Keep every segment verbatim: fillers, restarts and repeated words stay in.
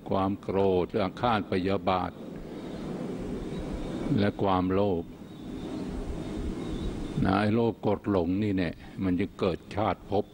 ความโกรธอาฆาตพยาบาทและความโลภนะไอ้โลภโกรธหลงนี่เนี่ยมันจะเกิดชาติภพ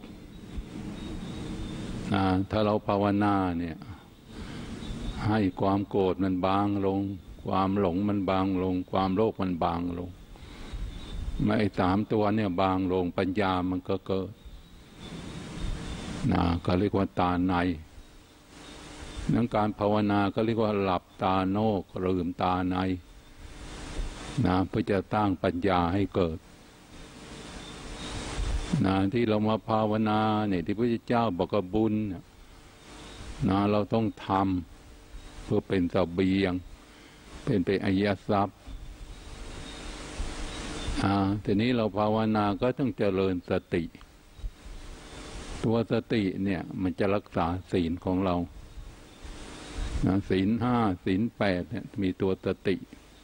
นะถ้าเราภาวนาเนี่ยให้ความโกรธมันบางลงความหลงมันบางลงความโลภมันบางลงไม่สามตัวเนี่ยบางลงปัญญามันก็เกิดนะก็เรียกว่าตาในนั่นการภาวนาก็เรียกว่าหลับตาโนกลืมตาในนะเพื่อจะตั้งปัญญาให้เกิดนะที่เรามาภาวนาเนี่ยที่พระเจ้าบอกว่าบุญนะเราต้องทำเพื่อเป็นเสบียงเป็นเป็นอริยทรัพย์อ่าทีนี้เราภาวนาก็ต้องเจริญสติตัวสติเนี่ยมันจะรักษาศีลของเรานะศีลห้าศีลแปดเนี่ยมีตัวสติ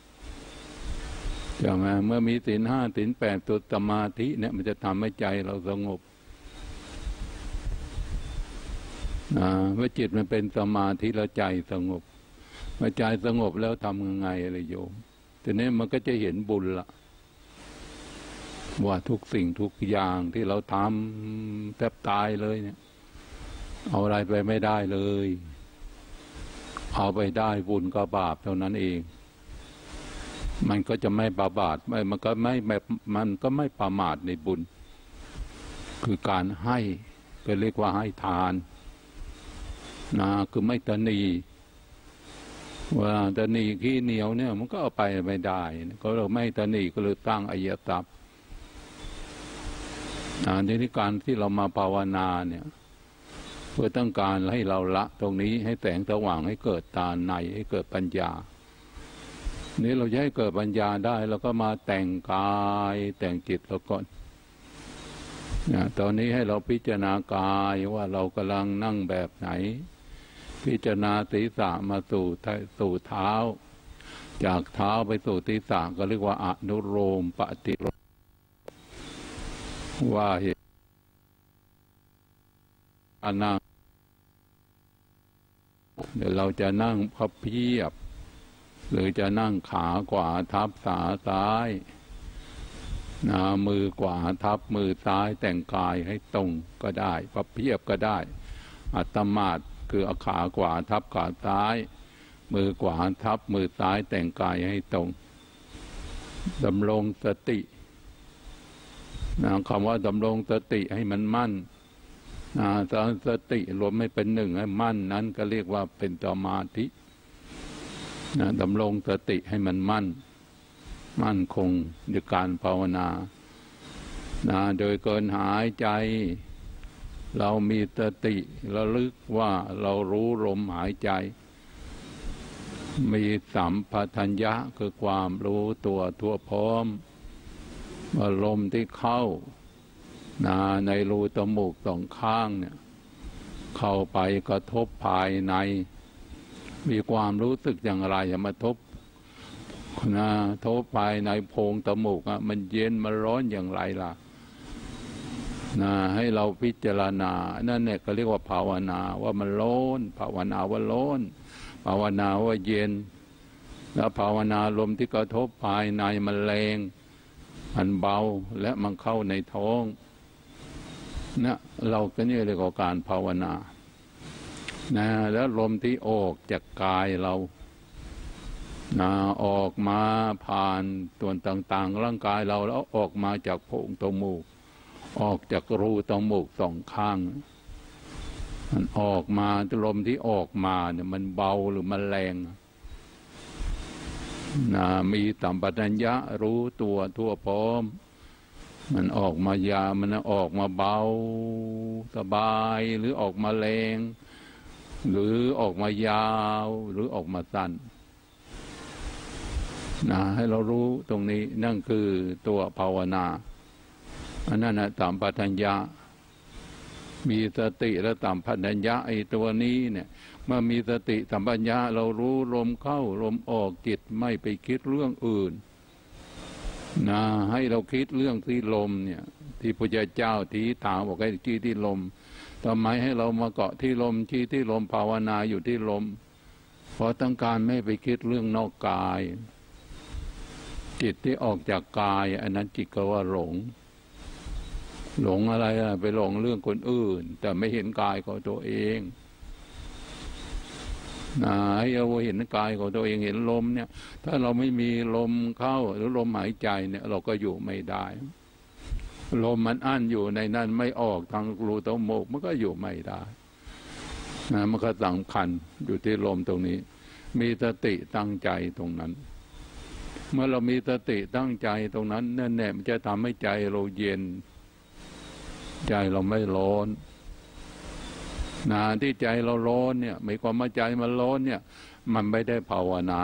ใช่ไหมเมื่อมีศีลห้าศีลแปดตัวสมาธิเนี่ยมันจะทำให้ใจเราสงบนะเมื่อจิตมันเป็นสมาธิแล้วใจสงบเมื่อใจสงบแล้วทำยังไงอะไรโยมทีนี้มันก็จะเห็นบุญละว่าทุกสิ่งทุกอย่างที่เราทำแทบตายเลยเนี่ยเอาอะไรไปไม่ได้เลยเอาไปได้บุญก็บาปเท่านั้นเองมันก็จะไม่บาบาดไม่มันก็ไม่แบบมันก็ไม่ประมาทในบุญคือการให้ก็เรียกว่าให้ทานนะคือไม่ตนีว่าตนีขี้เหนียวเนี่ยมันก็เอาไปไม่ได้ก็เราไม่ตนีก็เลยตั้งอริยทรัพย์ในที่การที่เรามาภาวนาเนี่ยเพื่อต้องการให้เราละตรงนี้ให้แสงสว่างให้เกิดตาในให้เกิดปัญญานี่เราจะให้เกิดปัญญาได้เราก็มาแต่งกายแต่งจิตเราก่อนนะตอนนี้ให้เราพิจารณากายว่าเรากำลังนั่งแบบไหนพิจารณาศีรษะมาสู่สู่เท้าจากเท้าไปสู่ศีรษะก็เรียกว่าอนุโลมปฏิโลมว่าเหตุการนั่งเดี๋ยวเราจะนั่งพับเพียบหรือจะนั่งขาขวาทับขาซ้ายนะมือขวาทับมือซ้ายแต่งกายให้ตรงก็ได้พับเพียบก็ได้อัตมาดคือเอาขาขวาทับขาซ้ายมือขวาทับมือซ้ายแต่งกายให้ตรงดำรงสตินะคำว่าดำรงสติให้มันมั่นนะสติรวมไม่เป็นหนึ่งให้มั่นนั้นก็เรียกว่าเป็นสมาธินะดำรงสติให้มันมั่นมั่นคงในการภาวนานะโดยเกินหายใจเรามีสติระลึกว่าเรารู้ลมหายใจมีสัมปชัญญะคือความรู้ตัวทั่วพร้อมว่าลมที่เข้านะในรูจมูกสองข้างเนี่ยเข้าไปกระทบภายในมีความรู้สึกอย่างไรอย่ามาทบนะทบภายในโพรงจมูกอ่ะมันเย็นมันร้อนอย่างไรล่ะนะให้เราพิจารณานั่นเนี่ยก็เรียกว่าภาวนาว่ามันร้อนภาวนาว่าร้อนภาวนาว่าเย็นแล้วภาวนาลมที่กระทบภายในมันแรงมันเบาและมันเข้าในท้องนะเราก็นี่เรียกว่าการภาวนานะแล้วลมที่ออกจากกายเรานะออกมาผ่านส่วนต่างๆร่างกายเราแล้วออกมาจากโพรงจมูกออกจากรูจมูกสองข้างมันออกมาลมที่ออกมาเนี่ยมันเบาหรือมันแรงนะมีสัมปชัญญะรู้ตัวทั่วพร้อมมันออกมายามันออกมาเบาสบายหรือออกมาแรงหรือออกมายาวหรือออกมาสั้นนะให้เรารู้ตรงนี้นั่นคือตัวภาวนาอันนั้นนะสัมปชัญญะมีสติและสัมปชัญญะไอ้ตัวนี้เนี่ยเมื่อมีสติสัมปชัญญะเรารู้ลมเข้าลมออกจิตไม่ไปคิดเรื่องอื่นนะให้เราคิดเรื่องที่ลมเนี่ยที่พระเจ้าทีถามบอกให้ชี้ที่ลมทำไมให้เรามาเกาะที่ลมชี้ที่ลมภาวนาอยู่ที่ลมเพราะต้องการไม่ไปคิดเรื่องนอกกายจิตที่ออกจากกายอันนั้นจิตก็ว่าหลงหลงอะไรอะไปหลงเรื่องคนอื่นแต่ไม่เห็นกายของตัวเองนะให้เราเห็นกายของตัวเองเห็นลมเนี่ยถ้าเราไม่มีลมเข้าหรือลมหายใจเนี่ยเราก็อยู่ไม่ได้ลมมันอั้นอยู่ในนั้นไม่ออกทางรูจมูกมันก็อยู่ไม่ได้นะมันก็สำคัญอยู่ที่ลมตรงนี้มีสติตั้งใจตรงนั้นเมื่อเรามีสติตั้งใจตรงนั้นนั่นแหละมันจะทำให้ใจเราเย็นใจเราไม่ร้อนนะที่ใจเราร้อนเนี่ยไม่ความว่าใจมันร้อนเนี่ยมันไม่ได้ภาวนา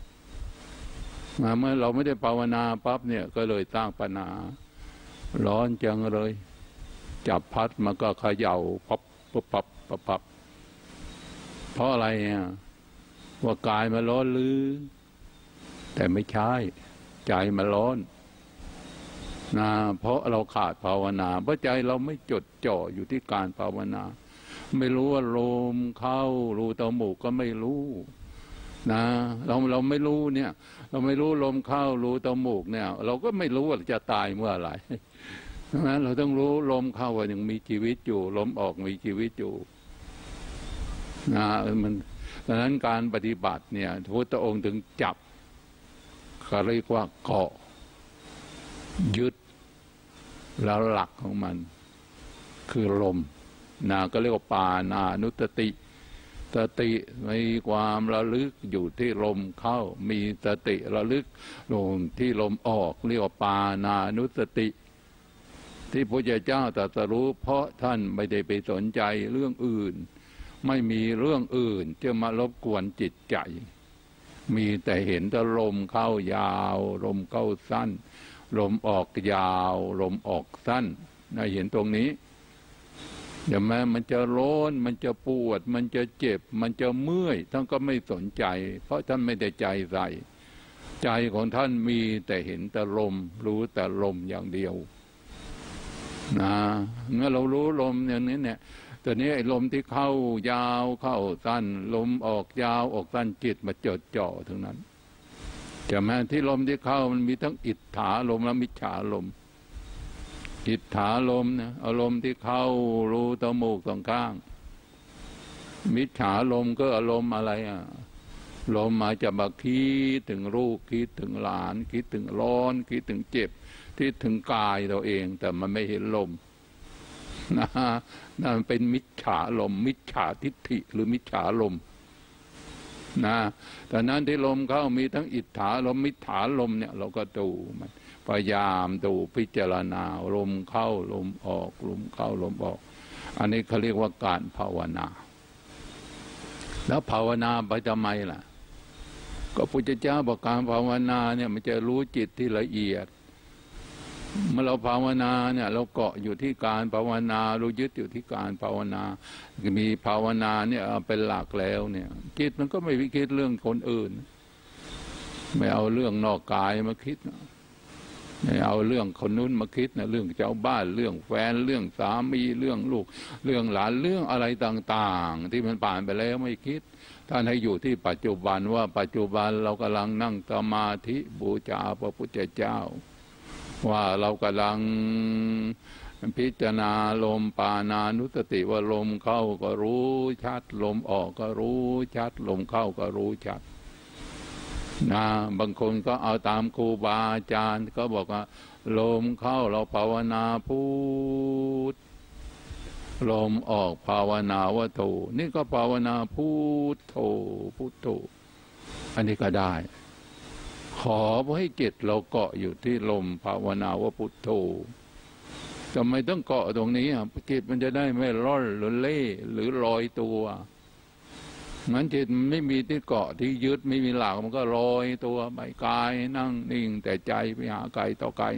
เมื่อเราไม่ได้ภาวนาปั๊บเนี่ยก็เลยสร้างปัญหาร้อนจังเลยจับพัดมันก็เขย่าพับปับปับปับปับเพราะอะไรอ่ะว่ากายมันร้อนหรือแต่ไม่ใช่ใจมันร้อนนะเพราะเราขาดภาวนาเพราะใจเราไม่จดจ่ออยู่ที่การภาวนาไม่รู้ว่าลมเข้ารูจมูกก็ไม่รู้นะเราเราไม่รู้เนี่ยเราไม่รู้ลมเข้ารูจมูกเนี่ยเราก็ไม่รู้ว่าจะตายเมื่อไหร่นะเราต้องรู้ลมเข้าว่ายังมีชีวิตอยู่ลมออกมีชีวิตอยู่นะมันดังนั้นการปฏิบัติเนี่ยพระพุทธองค์ถึงจับเขาเรียกว่าเกาะยึดแล้วหลักของมันคือลมนะก็เรียกว่าปานานุสติสติมีความระลึกอยู่ที่ลมเข้ามีสติระลึกลงที่ลมออกเรียกว่าปานานุสติที่พระพุทธเจ้าตรัสรู้เพราะท่านไม่ได้ไปสนใจเรื่องอื่นไม่มีเรื่องอื่นจะมารบกวนจิตใจมีแต่เห็นแต่ลมเข้ายาวลมเข้าสั้นลมออกยาวลมออกสั้นนะเห็นตรงนี้อย่าแม้มันจะร้อนมันจะปวดมันจะเจ็บมันจะเมื่อยท่านก็ไม่สนใจเพราะท่านไม่ได้ใจใส่ใจของท่านมีแต่เห็นแต่ลมรู้แต่ลมอย่างเดียวนะเมื่อเรารู้ลมอย่างนี้เนี่ยตอนนี้ไอ้ลมที่เข้ายาวเข้าสั้นลมออกยาวออกสั้นจิตมาจดจ่อทั้งนั้นแต่แม้ที่ลมที่เข้ามันมีทั้งอิทธาลมและมิจฉาลมอิทธาลมเนี่ยอารมณ์ที่เข้ารูจมูกสองข้างมิจฉาลมก็อารมณ์อะไรอ่ะลมมาจะมาคิดถึงลูกคิดถึงหลานคิดถึงร้อนคิดถึงเจ็บคิดถึงกายเราเองแต่มันไม่เห็นลมนะนั่นเป็นมิจฉาลมมิจฉาทิฏฐิหรือมิจฉาลมนะแต่นั้นที่ลมเข้ามีทั้งอิทธาลมมิจฉาลมเนี่ยเราก็ดูมันพยายามดูพิจารณาลมเข้าลมออกลมเข้าลมออกอันนี้เขาเรียกว่าการภาวนาแล้วภาวนาไปทำไมล่ะก็พระพุทธเจ้าบอกการภาวนาเนี่ยมันจะรู้จิตที่ละเอียดเมื่อเราภาวนาเนี่ยเราเกาะอยู่ที่การภาวนาเรายึดอยู่ที่การภาวนามีภาวนาเนี่ยเป็นหลักแล้วเนี่ยจิตมันก็ไม่ไปคิดเรื่องคนอื่นไม่เอาเรื่องนอกกายมาคิดนะไม่เอาเรื่องคนนู้นมาคิดนะเรื่องเจ้าบ้านเรื่องแฟนเรื่องสามีเรื่องลูกเรื่องหลานเรื่องอะไรต่างๆที่มันผ่านไปแล้วไม่คิดท่านให้อยู่ที่ปัจจุบันว่าปัจจุบันเรากำลังนั่งสมาธิบูชาพระพุทธเจ้าว่าเรากำลังพิจารณาลมปานานุสติว่าลมเข้าก็รู้ชัดลมออกก็รู้ชัดลมเข้าก็รู้ชัดนะบางคนก็เอาตามครูบาอาจารย์ก็บอกว่าลมเข้าเราภาวนาพุทธลมออกภาวนาว่าโธนี่ก็ภาวนาพุทโธพุทโธอันนี้ก็ได้ขอให้จิตเราเกาะอยู่ที่ลมภาวนาว่าพุทโธทำไมต้องเกาะตรงนี้อ่ะจิตมันจะได้ไม่ร่อนหรือเล่หรือลอยตัวงั้นจิตมันไม่มีที่เกาะที่ยึดไม่มีหลักมันก็ลอยตัวไปกายนั่งนิ่งแต่ใจไปหาไกลต่อไกล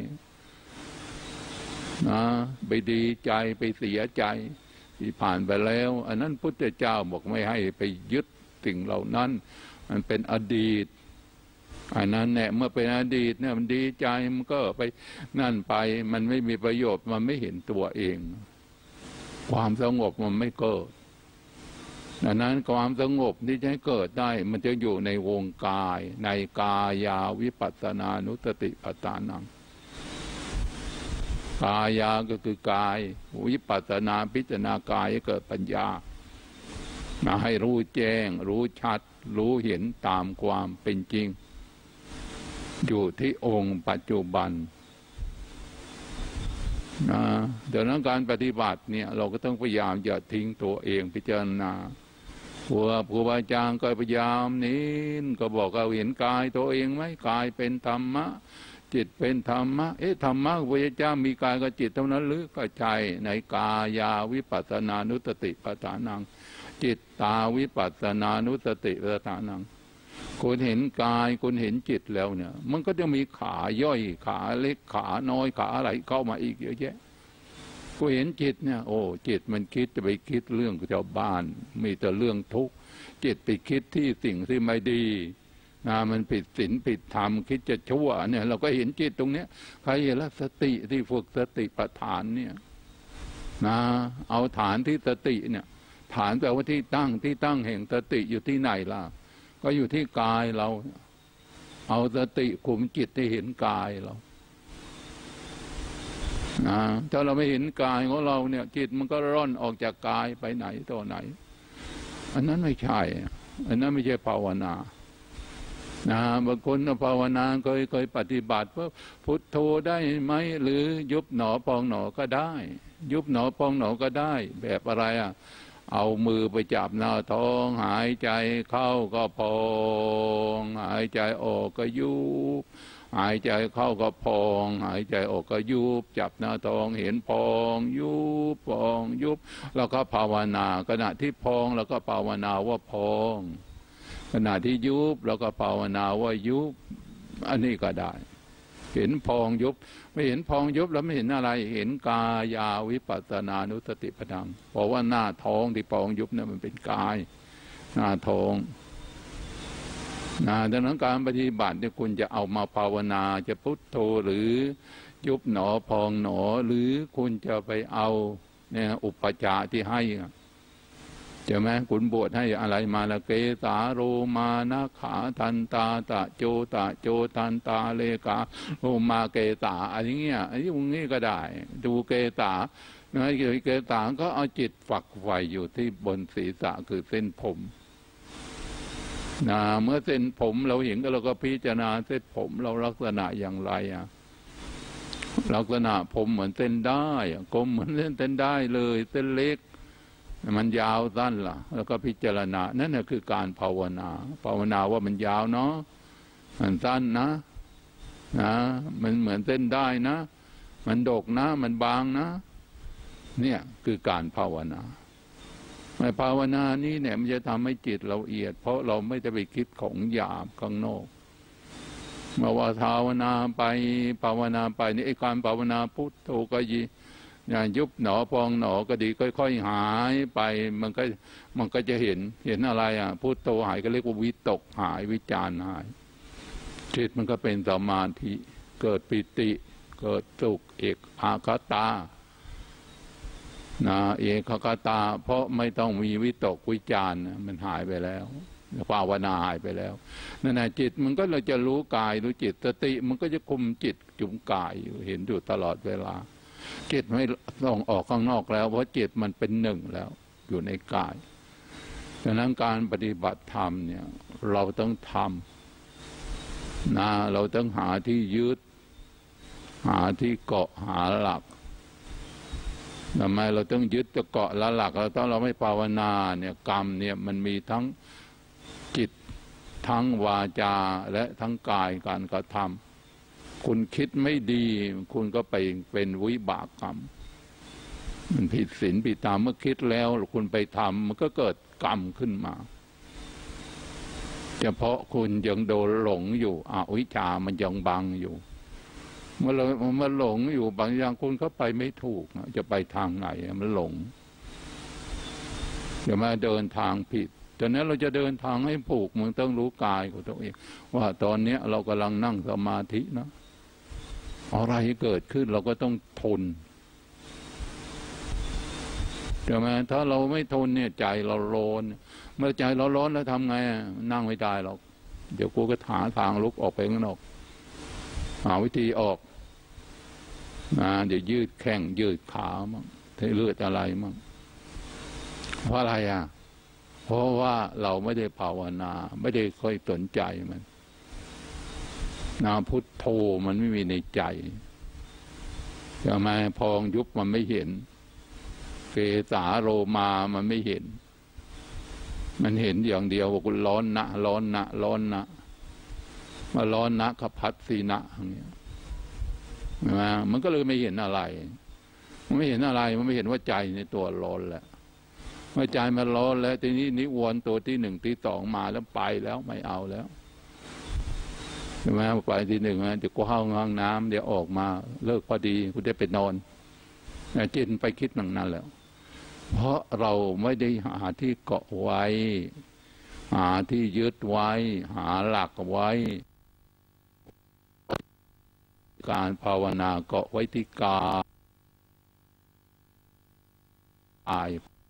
นะไปดีใจไปเสียใจที่ผ่านไปแล้วอันนั้นพุทธเจ้าบอกไม่ให้ไปยึดสิ่งเหล่านั้นมันเป็นอดีตอันนั้นเนี่ยเมื่อเป็นอดีตเนี่ยมันดีใจมันก็ไปนั่นไปมันไม่มีประโยชน์มันไม่เห็นตัวเองความสงบมันไม่เกิดดังนั้นความสงบที่จะให้เกิดได้มันจะอยู่ในวงกายในกายาวิปัสสนานุสติปัฏฐานังกายาก็คือกายวิปัสสนาพิจารณากายให้เกิดปัญญามาให้รู้แจ้งรู้ชัดรู้เห็นตามความเป็นจริงอยู่ที่องค์ปัจจุบันนะดังนั้นการปฏิบัติเนี่ยเราก็ต้องพยายามอย่าทิ้งตัวเองพิจารณาครูครูบาอาจารย์ก็พยายามนี้ก็บอกว่าเห็นกายตัวเองไหมกายเป็นธรรมะจิตเป็นธรรมะเอ๊ะธรรมะพระเจ้ามีกายกับจิตเท่านั้นหรือก็ใจในกายาวิปัสสนานุสติปัฏฐานังจิตตาวิปัสสนานุสติปัฏฐานังคุณเห็นกายคุณเห็นจิตแล้วเนี่ยมันก็จะมีขาย่อยขาเล็กขาน้อยขาอะไรเข้ามาอีกเยอะแยะกูเห็นจิตเนี่ยโอ้จิตมันคิดจะไปคิดเรื่องชาวบ้านมีแต่เรื่องทุกข์จิตไปคิดที่สิ่งที่ไม่ดีนะมันผิดศีลผิดธรรมคิดจะชั่วเนี่ยเราก็เห็นจิตตรงเนี้ยใครเห็นละสติที่ฝึกสติปัฏฐานเนี่ยนะเอาฐานที่สติเนี่ยฐานแปลว่าที่ตั้งที่ตั้งแห่งสติอยู่ที่ไหนล่ะก็อยู่ที่กายเราเอาสติคุมจิตให้เห็นกายเรานะถ้าเราไม่เห็นกายของเราเนี่ยจิตมันก็ร่อนออกจากกายไปไหนต่อไหนอันนั้นไม่ใช่อันนั้นไม่ใช่ภาวนานะบางคนภาวนาเคยเคยปฏิบัติว่าพุทโธได้ไหมหรือยุบหนอพองหนอก็ได้ยุบหนอพองหนอก็ได้แบบอะไรอ่ะเอามือไปจับหน้าท้องหายใจเข้าก็พองหายใจออกก็ยุบหายใจเข้าก็พองหายใจออกก็ยุบจับหน้าท้องเห็นพองยุบพองยุบแล้วก็ภาวนาขณะที่พองแล้วก็ภาวนาว่าพองขณะที่ยุบแล้วก็ภาวนาว่ายุบอันนี้ก็ได้เห็นพองยุบไม่เห็นพองยุบแล้วไม่เห็นอะไรเห็นกายาวิปัสสนานุสติปัฏฐานเพราะว่าหน้าท้องที่พองยุบเนี่ยมันเป็นกายหน้าท้องนะดังนั้นการปฏิบัติเนี่ยคุณจะเอามาภาวนาจะพุทโธหรือยุบหนอพองหนอหรือคุณจะไปเอาเนี่ยอุปจาที่ให้ใช่ไหมคุณบวชให้อะไรมาละเกสาโรมานะขาทันตาตะโจตะโจทันตาเลกาโรมาเกสาอะไรเงี้ยอันนี้พวกนี้ก็ได้ดูเกสานะเกสาก็เอาจิตฝักใฝ่อยู่ที่บนศีรษะคือเส้นผมนะเมื่อเส้นผมเราเห็นก็เราก็พิจารณาเส้นผมเราลักษณะอย่างไรอ่ะลักษณะผมเหมือนเส้นได้กลมเหมือนเส้นเส้นได้เลยเส้นเล็กมันยาวสั้นล่ะแล้วก็พิจารณานั่นแหละคือการภาวนาภาวนาว่ามันยาวเนาะมันสั้นนะนะมันเหมือนเส้นได้นะมันดกนะมันบางนะเนี่ยคือการภาวนาในภาวนานี้เนี่ยมันจะทำให้จิตเราละเอียดเพราะเราไม่ได้ไปคิดของหยาบข้างนอกเมื่อว่าภาวนาไปภาวนาไปนี่ไอ้การภาวนาพุทโธก็ยีอย่างยุบหนอพองหนอก็ดีค่อยๆหายไปมันก็มันก็จะเห็นเห็นอะไรอ่ะพุทโธหายก็เรียกว่าวิตกหายวิจารหายจิตมันก็เป็นสมาธิเกิดปิติเกิดสุขเอกอาคตานะเอกคตาเพราะไม่ต้องมีวิตกวิจารมันหายไปแล้วภาวนาหายไปแล้วนั่นแหละจิตมันก็เราจะรู้กายรู้จิตสติมันก็จะคุมจิตจุมกายอยู่เห็นอยู่ตลอดเวลาจิตไม่ต้องออกข้างนอกแล้วเพราะจิตมันเป็นหนึ่งแล้วอยู่ในกายดังนั้นการปฏิบัติธรรมเนี่ยเราต้องทำนะเราต้องหาที่ยึดหาที่เกาะหาหลักทำไมเราต้องยึดจะเกาะและหลักเราต้องเราไม่ภาวนาเนี่ยกรรมเนี่ยมันมีทั้งจิตทั้งวาจาและทั้งกายการกระทำคุณคิดไม่ดีคุณก็ไปเป็นวิบากกรรมมันผิดศีลผิดธรรมเมื่อคิดแล้วคุณไปทำมันก็เกิดกรรมขึ้นมาเฉพาะคุณยังโดนหลงอยู่อวิชชามันยังบังอยู่เมื่อเราเมื่อหลงอยู่บางอย่างคุณก็ไปไม่ถูกจะไปทางไหนมันหลงจะมาเดินทางผิดฉะนั้นเราจะเดินทางให้ถูกมึงต้องรู้กายของตัวเองว่าตอนนี้เรากำลังนั่งสมาธินะอะไรเกิดขึ้นเราก็ต้องทนใช่ไหมถ้าเราไม่ทนเนี่ยใจเราร้อนเมื่อใจเราร้อนแล้วทำไงนั่งไม่ได้หรอกเดี๋ยวกูก็หาทางลุกออกไปข้างนอกหาวิธีออกนะเดี๋ยวยืดแข้งยืดขามั่งให้เลือดอะไรมั่งเพราะอะไรอ่ะเพราะว่าเราไม่ได้ภาวนาไม่ได้ค่อยสนใจมันนาพุทโธมันไม่มีในใจใช่ไหมพองยุบมันไม่เห็นเกสาโลมามันไม่เห็นมันเห็นอย่างเดียวว่ากูร้อนนะร้อนนะร้อนนะมาร้อนนะขพัดสีนะอย่างเงี้ยนะมันก็เลยไม่เห็นอะไรมันไม่เห็นอะไรมันไม่เห็นว่าใจในตัวร้อนแหละเมื่อใจมันร้อนแล้วทีนี้นิวรณ์ตัวที่หนึ่งที่สองมาแล้วไปแล้วไม่เอาแล้วใช่ไหมไปที่หนึ่งนะเดี๋ยวกูเข้าห้องน้ำเดี๋ยวออกมาเลิกพอดีกูได้ไปนอนจินไปคิดหนังนั้นแล้วเพราะเราไม่ได้หาที่เกาะไว้หาที่ยึดไว้หาหลักไว้การภาวนาเกาะไว้ที่กา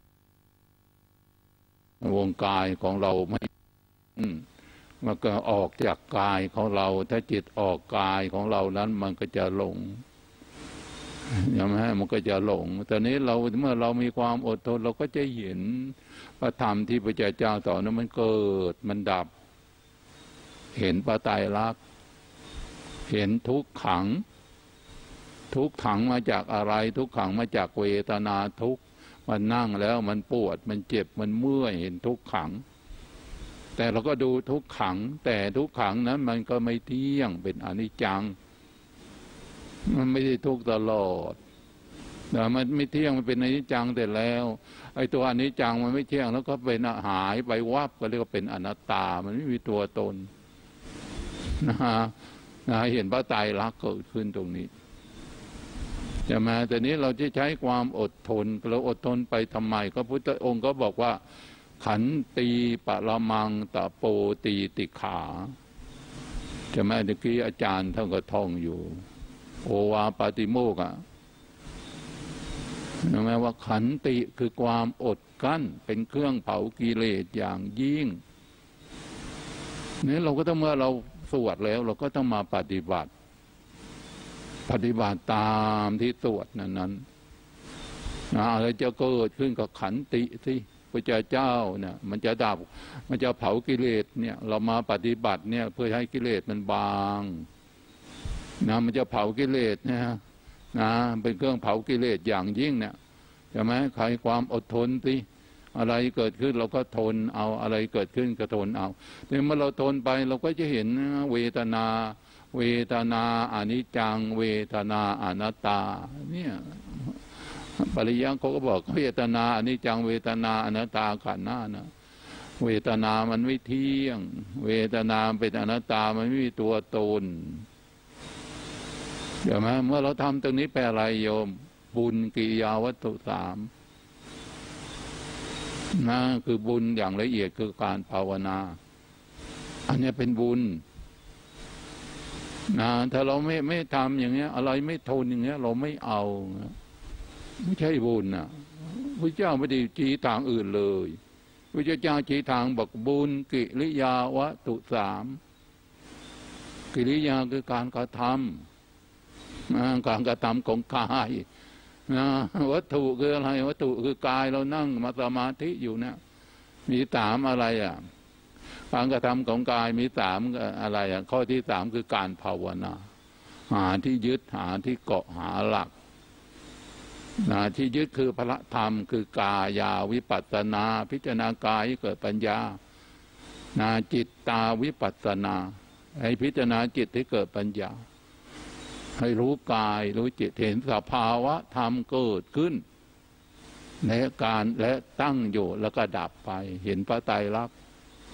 ยวงกายของเราไม่มันก็ออกจากกายของเราถ้าจิตออกกายของเรานั้นมันก็จะหลงอย่างนั้นมันก็จะหลงตอนนี้เราเมื่อเรามีความอดทนเราก็จะเห็นพระธรรมที่พระเจ้าสอนนั้นมันเกิดมันดับเห็นพระไตรลักษณ์เห็นทุกขังทุกขังมาจากอะไรทุกขังมาจากเวทนาทุกมันนั่งแล้วมันปวดมันเจ็บมันเมื่อยเห็นทุกขังแต่เราก็ดูทุกขังแต่ทุกขังนั้นมันก็ไม่เที่ยงเป็นอนิจจังมันไม่ได้ทุกตลอดแต่มันไม่เที่ยงมันเป็นอนิจจังแต่แล้วไอ้ตัวอนิจจังมันไม่เที่ยงแล้วก็เป็นหายไปวับก็เรียกว่าเป็นอนัตตามันไม่มีตัวตนนะฮะนะเห็นพระไตรลักษณ์เกิดขึ้นตรงนี้จะมาแต่นี้เราจะใช้ความอดทนเราอดทนไปทำไมก็พุทธองค์ก็บอกว่าขันตีปะละมังตะโปตีติขาจะแม้ตะกี้อาจารย์ท่านก็ท่องอยู่โอวาปาติโมกข์อ่ะใช่ไหมว่าขันติคือความอดกั้นเป็นเครื่องเผากิเลสอย่างยิ่งนี่เราก็ต้องเมื่อเราสวดแล้วเราก็ต้องมาปฏิบัติปฏิบัติตามที่สวดนั้นนั้นนะอะไรจะเกิดขึ้นกับขันติที่พระเจ้าเนี่ยมันจะดับมันจะเผากิเลสเนี่ยเรามาปฏิบัติเนี่ยเพื่อให้กิเลสมันบางนะมันจะเผากิเลสนะนะเป็นเครื่องเผากิเลสอย่างยิ่งเนี่ยใช่ไหมใครความอดทนสิอะไรเกิดขึ้นเราก็ทนเอาอะไรเกิดขึ้นก็ทนเอาแต่เมื่อเราทนไปเราก็จะเห็นเวทนาเวทนาอนิจจังเวทนาอนัตตาเนี่ยปริยัติเขาก็บอกเวทนาอนิจจังเวทนาอนัตตาขันธ์หน้านะเวทนามันไม่เที่ยงเวทนาเป็นอนัตตามันไม่มีตัวตนเดี๋ยวไหมเมื่อเราทำตรงนี้แปลอะไรโยมบุญกิริยาวัตถุสามนะคือบุญอย่างละเอียดคือการภาวนาอันนี้เป็นบุญนะถ้าเราไม่ไม่ทำอย่างเงี้ยอะไรไม่ทนอย่างเงี้ยเราไม่เอาไม่ใช่บุญนะพระเจ้าไม่ได้ชี้ทางอื่นเลยพระเจ้าชี้ทางบอกบุญกิริยาวัตถุสามกิริยาคือการกระทำการกระทำของกายนะวัตถุคืออะไรวัตถุคือกายเรานั่งมาสมาธิอยู่เนี่ยมีสามอะไรอ่ะการกระทำของกายมีสามอะไรอ่ะข้อที่สามคือการภาวนาหาที่ยึดหาที่เกาะหาหลักนะที่ยึดคือพระธรรมคือกายาวิปัสสนาพิจารณากายให้เกิดปัญญานะจิตตาวิปัสสนาให้พิจารณาจิตให้เกิดปัญญาให้รู้กายรู้จิตเห็นสภาวะธรรมเกิดขึ้นในการและตั้งอยู่แล้วก็ดับไปเห็นพระไตรลักษณ์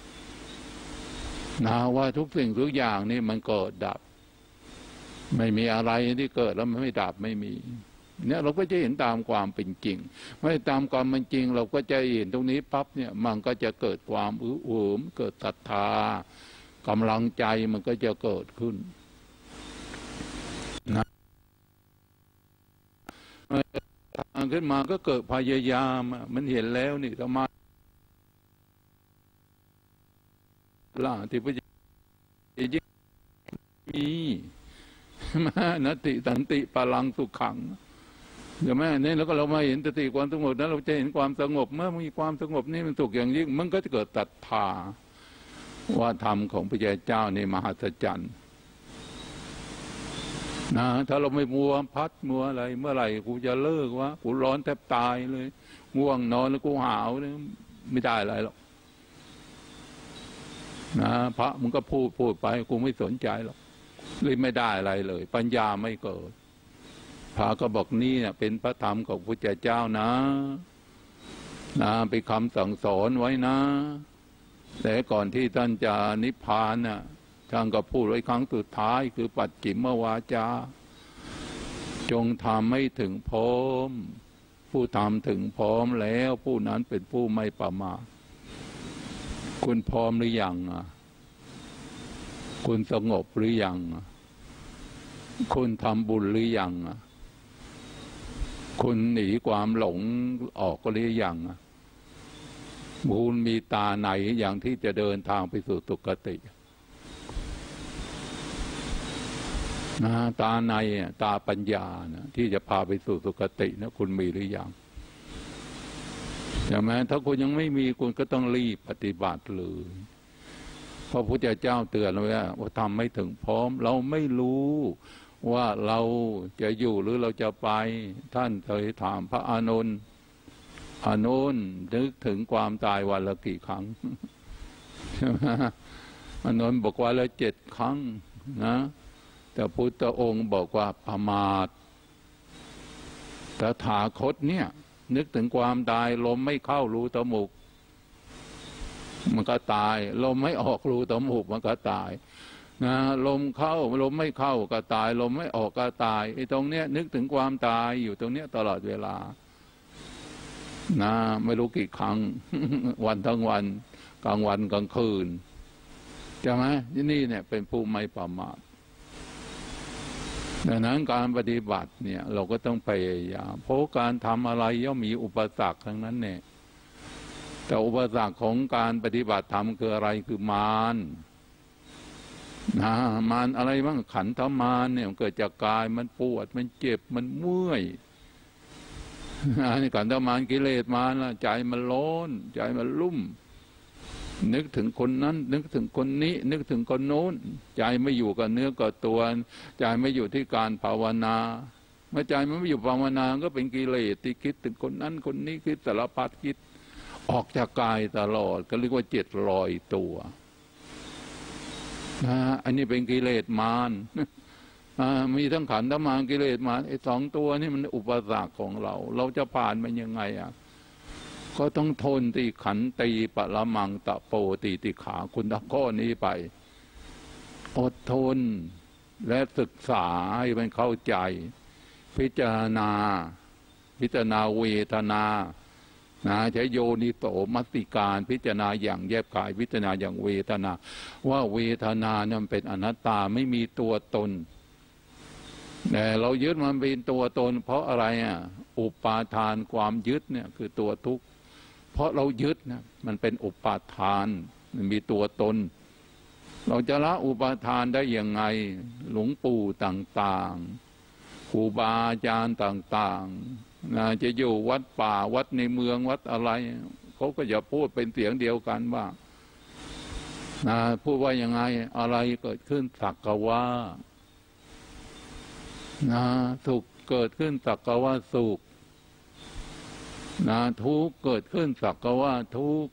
นะว่าทุกสิ่งทุกอย่างนี่มันเกิดดับไม่มีอะไรที่เกิดแล้วมันไม่ดับไม่มีเนี่ยเราก็จะเห็นตามความเป็นจริงไม่ตามความเป็นจริงเราก็จะเห็นตรงนี้ปั๊บเนี่ยมันก็จะเกิดความอื้อหือเกิดศรัทธากำลังใจมันก็จะเกิดขึ้นนะทางขึ้นมาก็เกิดพยายามมันเห็นแล้วนี่ธรรมะล่าที่พระเจ้ายิ่งมีมานาติสันติพลังสุขขังเดี๋ยวแม่เนี่ยแล้วก็เรามาเห็นสติความสงบนั้นเราจะเห็นความสงบเมื่อมีความสงบนี่มันสุขอย่างยิ่งมันก็จะเกิดศรัทธาว่าธรรมของพระเจ้าในมหัศจรรย์นะถ้าเราไม่มัวพัดมัวอะไรเมื่อไหร่กูจะเลิกวะกูร้อนแทบตายเลยง่วงนอนแล้วกูหาวเนี่ยไม่ได้อะไรหรอกนะพระมึงก็พูดพูดไปกูไม่สนใจหรอกเลยไม่ได้อะไรเลยปัญญาไม่เกิดพระก็บอกนี่เนี่ยเป็นพระธรรมของพระเจ้านะนะเป็นคำสั่งสอนไว้นะแต่ก่อนที่ท่านจะนิพพานน่ะท่านก็พูดไว้ครั้งสุดท้ายคือปัจฉิมวาจาจงทำให้ถึงพร้อมผู้ทำถึงพร้อมแล้วผู้นั้นเป็นผู้ไม่ประมาทคุณพร้อมหรือยังอ่ะคุณสงบหรือยังอ่ะคุณทำบุญหรือยังอ่ะคุณหนีความหลงออกหรือยังอ่ะคุณมีตาไหนอย่างที่จะเดินทางไปสู่สุคตินะตาในตาปัญญานะที่จะพาไปสู่สุคตินะคุณมีหรือยังใช่ไหมถ้าคุณยังไม่มีคุณก็ต้องรีบปฏิบัติเลยเพราะพระพุทธเจ้าเตือนไว้ว่าทำไม่ถึงพร้อมเราไม่รู้ว่าเราจะอยู่หรือเราจะไปท่านเคยถามพระอานนท์อานนท์นึกถึงความตายวันละกี่ครั้งใช่ไหมอานนท์บอกว่าละเจ็ดครั้งนะแต่พุทธองค์บอกว่าประมาทแต่ถาคตเนี่ยนึกถึงความตายลมไม่เข้ารูจมูกมันก็ตายลมไม่ออกรูจมูกมันก็ตายนะลมเข้าลมไม่เข้าก็ตายลมไม่ออกก็ตายไอ้ตรงเนี้ยนึกถึงความตายอยู่ตรงเนี้ยตลอดเวลานะไม่รู้กี่ครั้ง วันทั้งวันกลางวันกลางคืนใช่ไหมที่นี่เนี่ยเป็นผู้ไม่ประมาทดังนั้นการปฏิบัติเนี่ยเราก็ต้องพยายามเพราะการทำอะไรย่อมมีอุปสรรคทั้งนั้นเนี่ยแต่อุปสรรคของการปฏิบัติธรรมคืออะไรคือมารนะมารอะไรบ้างขันธมารเนี่ยมันเกิดจากกายมันปวดมันเจ็บมันเมื่อยอันนี้ขันธมารกิเลสมารละใจมันร้อนใจมันลุ่มนึกถึงคนนั้นนึกถึงคนนี้นึกถึงคนโน้นใจไม่อยู่กับเนื้อกับตัวใจไม่อยู่ที่การภาวนาเมื่อใจมันไม่อยู่ภาวนาก็เป็นกิเลสที่คิดถึงคนนั้นคนนี้คิดสารพัดคิดออกจากกายตลอดก็เรียกว่าเจ็ดรอยตัวนะอันนี้เป็นกิเลสมารมีทั้งขันธ์ทั้งมารกิเลสมารไอ้สองตัวนี่มันอุปสรรคของเราเราจะผ่านมันยังไงอ่ะก็ต้องทนที่ขันตีปะละมังตะโปติติขาคุณตะข้อนี้ไปอดทนและศึกษาให้มันเข้าใจพิจารณาพิจารณาเวทนานะใช้โยนิโสมัตติการพิจารณาอย่างแยบกายพิจารณาอย่างเวทนาว่าเวทนาเนี่ยมันเป็นอนัตตาไม่มีตัวตนแต่เรายึดมันเป็นตัวตนเพราะอะไรอ่ะอุปาทานความยึดเนี่ยคือตัวทุกข์เพราะเรายึดนะมันเป็นอุปาทานมันมีตัวตนเราจะละอุปาทานได้ยังไงหลวงปู่ต่างๆครูบาอาจารย์ต่างๆนะจะอยู่วัดป่าวัดในเมืองวัดอะไรเขาก็จะพูดเป็นเสียงเดียวกันว่านะพูดว่ายังไงอะไรเกิดขึ้นสักกะว่านะสุขเกิดขึ้นสักกะว่าสุขนะทุกข์เกิดขึ้นสักกะว่าทุกข์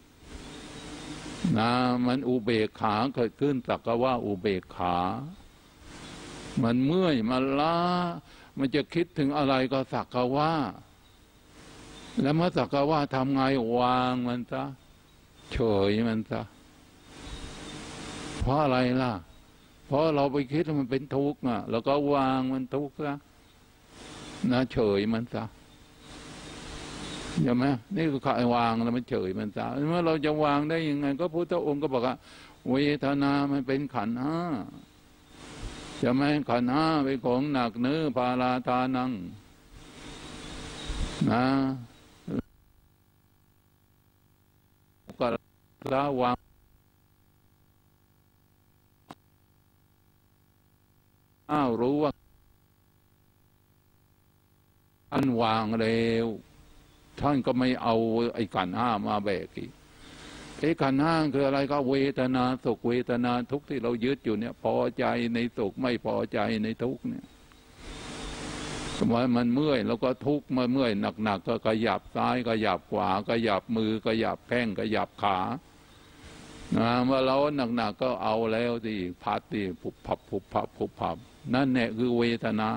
นะมันอุเบกขาเกิดขึ้นสักกะว่าอุเบกขามันเมื่อยมันล้ามันจะคิดถึงอะไรก็สักกะว่าแล้วเมื่อสักกะว่าทำไงวางมันซะเฉยมันซะเพราะอะไรล่ะเพราะเราไปคิดว่ามันเป็นทุกข์อ่ะแล้วก็วางมันทุกข์ซะนะเฉยมันซะใช่ไหมนี่คือขาวางแล้วมันเฉยมันซะเมื่อเราจะวางได้ยังไงก็พุทธองค์ก็บอกว่าเวทนามันเป็นขันธ์ห้าจะไม่ขันธ์ห้าเป็นของหนักเนื้อพาราทานังนะก็ระวังอ้าวรู้ว่าท่านวางเร็วท่านก็ไม่เอาไอ้ขันธ์ห้ามาแบกอีกไอ้ขันธ์ห้าคืออะไรก็เวทนาสุขเวทนาทุกข์ที่เรายึดอยู่เนี่ยพอใจในสุขไม่พอใจในทุกข์เนี่ยสมัยมันเมื่อยแล้วก็ทุกข์มาเมื่อยหนักๆก็ขยับซ้ายขยับขวาขยับมือขยับแข้งขยับขานะเมื่อเราหนักๆก็เอาแล้วสิพัดสิผุบพับผุบพับผุบพับนั่นแหละคือเวทนา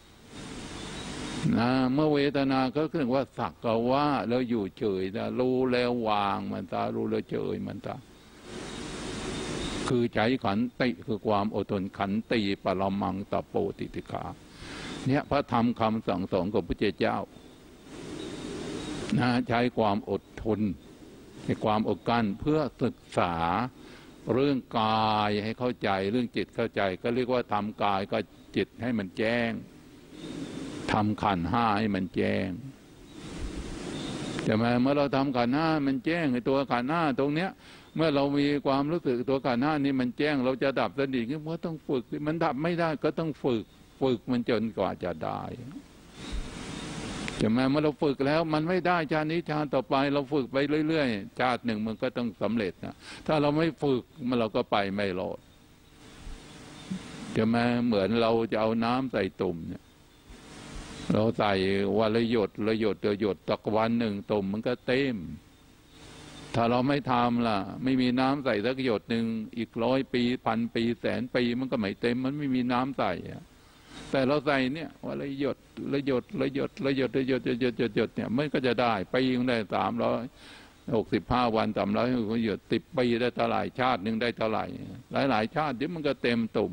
นะเมื่อเวทนาก็คือว่าสักกว่าแล้วอยู่เฉยนะรู้แล้ววางมันตารู้แล้วเฉยมันตาคือใจขันติคือความอดทนขันติปรมังตโปติติขาเนี่ยพระธรรมคำสั่งสอนของพระเจ้านะใช้ความอดทนในความอดกลั้นเพื่อศึกษาเรื่องกายให้เข้าใจเรื่องจิตเข้าใจก็เรียกว่าทำกายก็จิตให้มันแจ้งทำขันธ์ห้าให้มันแจ้งใช่ไหมเมื่อเราทำขันธ์ห้ามันแจ้งไอ้ตัวขันธ์ห้าตรงเนี้ยเมื่อเรามีความรู้สึกตัวขันธ์ห้านี่มันแจ้งเราจะดับสนิทก็ต้องฝึกมันดับไม่ได้ก็ต้องฝึกฝึกมันจนกว่าจะได้ใช่ไหมเมื่อเราฝึกแล้วมันไม่ได้ชาตินี้ชาติต่อไปเราฝึกไปเรื่อยๆชาติหนึ่งมันก็ต้องสำเร็จนะถ้าเราไม่ฝึกมันเราก็ไปไม่รอดใช่ไหมเหมือนเราจะเอาน้ำใส่ตุ่มเนี่ยเราใส่วันละหยดละหยดละหยดตะวันหนึ่งตุ่มมันก็เต็มถ้าเราไม่ทำล่ะไม่มีน้ำใส่สักหยดหนึ่งอีกร้อยปีพันปีแสนปีมันก็ไม่เต็มมันไม่มีน้ำใส่แต่เราใส่เนี่ยวันละหยดละหยดละหยดละหยดละหยดละหยดละหยดเนี่ยมันก็จะได้ปีนึงได้สามร้อยหกสิบห้าวันสามร้อยหยดติดปีได้เท่าไหร่ชาติหนึ่งได้เท่าไหร่หลายหลายชาติเดี๋ยวมันก็เต็มตุ่ม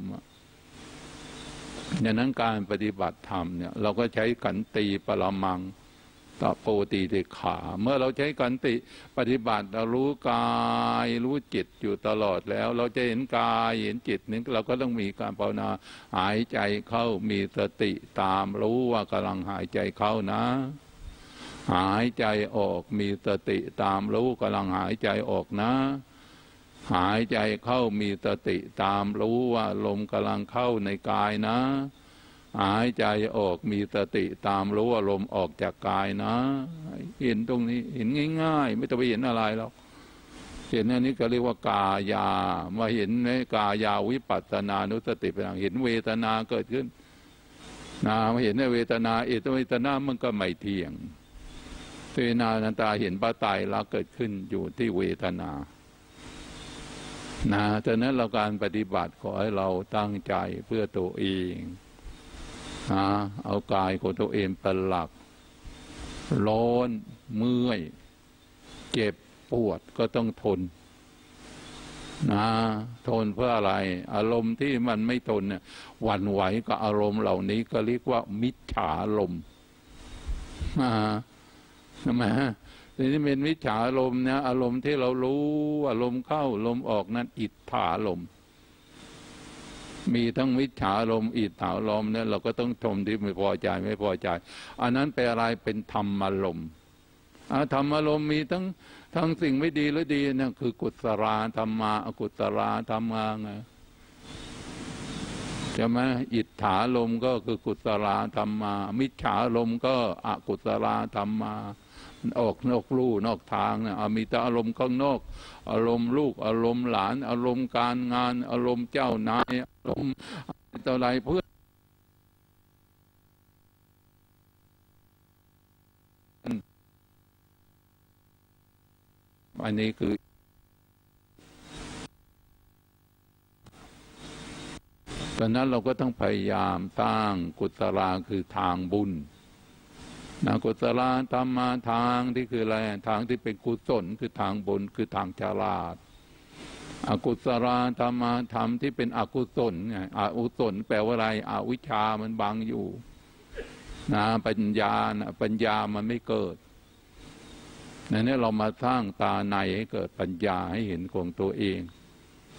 ดังนั้นการปฏิบัติธรรมเนี่ยเราก็ใช้ขันติปรมังตโปติติขาเมื่อเราใช้ขันติปฏิบัติเรารู้กายรู้จิตอยู่ตลอดแล้วเราจะเห็นกายเห็นจิตนี่เราก็ต้องมีการภาวนาหายใจเข้ามีสติตามรู้ว่ากำลังหายใจเข้านะหายใจออกมีสติตามรู้กำลังหายใจออกนะหายใจเข้ามีสติตามรู้ว่าลมกำลังเข้าในกายนะหายใจออกมีสติตามรู้ว่าลมออกจากกายนะเห็นตรงนี้เห็นง่ายๆไม่ต้องไปเห็นอะไรหรอกเห็นอันนี้ก็เรียกว่ากายามาเห็นในกายาวิปัสสนานุสติเป็นอย่างเห็นเวทนาเกิดขึ้นนะมาเห็นในเวทนาเอตเวทนามันก็ไม่เที่ยงเวทนานันตาเห็นพระไตรลักษณ์เกิดขึ้นอยู่ที่เวทนานะฉะนั้นเราการปฏิบัติขอให้เราตั้งใจเพื่อตัวเองนะเอากายของตัวเองเป็นหลักร้อนเมื่อยเจ็บปวดก็ต้องทนนะทนเพื่ออะไรอารมณ์ที่มันไม่ทนเนี่ยหวั่นไหวกับอารมณ์เหล่านี้ก็เรียกว่ามิจฉาอารมณ์นะทำไมฮะนี่เป็นมิจฉาอารมณ์นะอารมณ์ที่เรารู้อารมณ์เข้าลมออกนั้นอิทธาอารมณ์มีทั้งมิจฉาอารมณ์อิทธาอารมณ์เนี่ยเราก็ต้องชมที่ไม่พอใจไม่พอใจอันนั้นเป็นอะไรเป็นธรรมอารมณ์ธรรมอารมณ์มีทั้งทั้งสิ่งไม่ดีและดีนั่นคือกุศลธรรมาอกุศลธรรมาไงใช่ไหมอิทธาอารมณ์ก็คือกุศลธรรมามิจฉาอารมณ์ก็อกุศลธรรมาออกนอกลู่นอกทางเนี่ยมีแต่อารมณ์ข้างนอกอารมณ์ลูกอารมณ์หลานอารมณ์การงานอารมณ์เจ้านายอารมณ์อะไรเพื่ออันนี้คือตอนนั้นเราก็ต้องพยายามสร้างกุศลคือทางบุญนะกุศลธรรมาทางที่คืออะไรทางที่เป็นกุศลคือทางบุญคือทางฉลาดอกุศลธรรมาธรรมที่เป็นอกุศลไงอกุศลแปลว่าอะไรอวิชชามันบังอยู่นะปัญญานะปัญญามันไม่เกิดในนี้เรามาสร้างตาในให้เกิดปัญญาให้เห็นของตัวเอง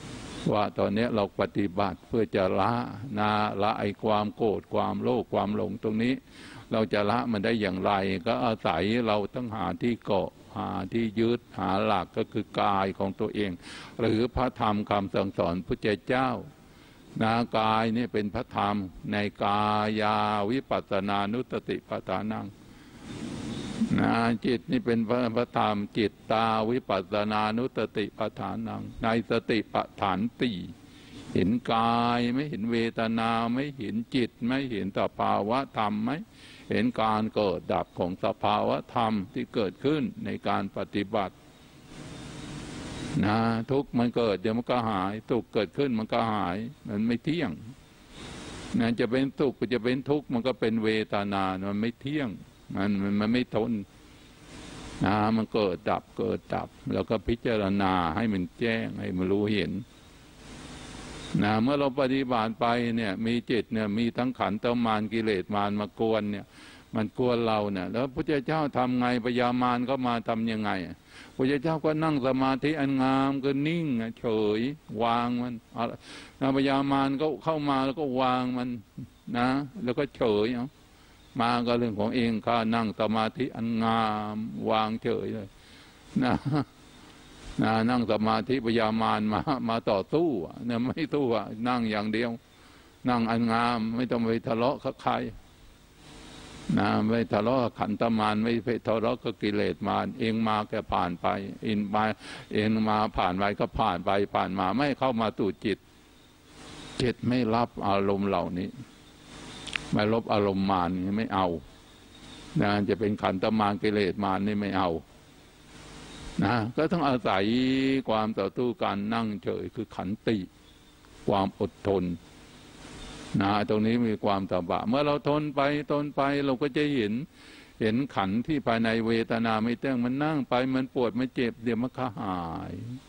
ว่าตอนนี้เราปฏิบัติเพื่อจะละนาละไอความโกรธความโลภความหลงตรงนี้เราจะละมันได้อย่างไรก็อาศัยเราต้องหาที่เกาะหาที่ยึดหาหลักก็คือกายของตัวเองหรือพระธรรมคำสั่งสอนพระเจ้านากายนี่เป็นพระธรรมในกายาวิปัสสนานุสติปัฏฐานังนะจิตนี่เป็นพระพระธรรมจิตตาวิปัสสนานุสติปัฏฐานังในสติปัฏฐานสี่เห็นกายไม่เห็นเวทนาไม่เห็นจิตไม่เห็นสภาวะธรรมไหมเห็นการเกิดดับของสภาวะธรรมที่เกิดขึ้นในการปฏิบัตินะทุกข์มันเกิดเดี๋ยวมันก็หายสุขเกิดขึ้นมันก็หายมันไม่เที่ยงนะจะเป็นสุขจะเป็นทุกข์มันก็เป็นเวทนามันไม่เที่ยงมันมันไม่ทนนะมันเกิดดับเกิดดับแล้วก็พิจารณาให้มันแจ้งให้มันรู้เห็นนะเมื่อเราปฏิบัติไปเนี่ยมีจิตเนี่ยมีทั้งขันธ์มารกิเลสมารมากวนเนี่ยมันกวนเราเนี่ยแล้วพระเจ้าทำไงพญามารก็มาทำยังไงพระเจ้าก็นั่งสมาธิอันงามก็นิ่งเฉยวางมันนะพญามารก็เข้ามาแล้วก็วางมันนะแล้วก็เฉยเอามาก็เรื่องของเองข้านั่งสมาธิอันงามวางเฉยเลยนะนะนั่งสมาธิพญามารมามาต่อสู้เนี่ยไม่สู้อ่ะนั่งอย่างเดียวนั่งอันงามไม่ต้องไปทะเลาะกับใครนะไม่ทะเลาะกับขันธมารไม่ไปทะเลาะกับกิเลสมารเองมาแกผ่านไปเองมาเองมาผ่านไปก็ผ่านไปผ่านมาไม่เข้ามาตู่จิตจิตไม่รับอารมณ์เหล่านี้ไม่ลบอารมณ์มารนี่ไม่เอานะจะเป็นขันธมารกิเลสมารนี่ไม่เอานะก็ต้องอาศัยความต่อสู้การนั่งเฉยคือขันติความอดทนนะตรงนี้มีความตบะเมื่อเราทนไปทนไปเราก็จะเห็นเห็นขันธ์ที่ภายในเวทนาไม่เที่ยงมันนั่งไปมันปวดมันเจ็บเดี๋ยวมันก็หาย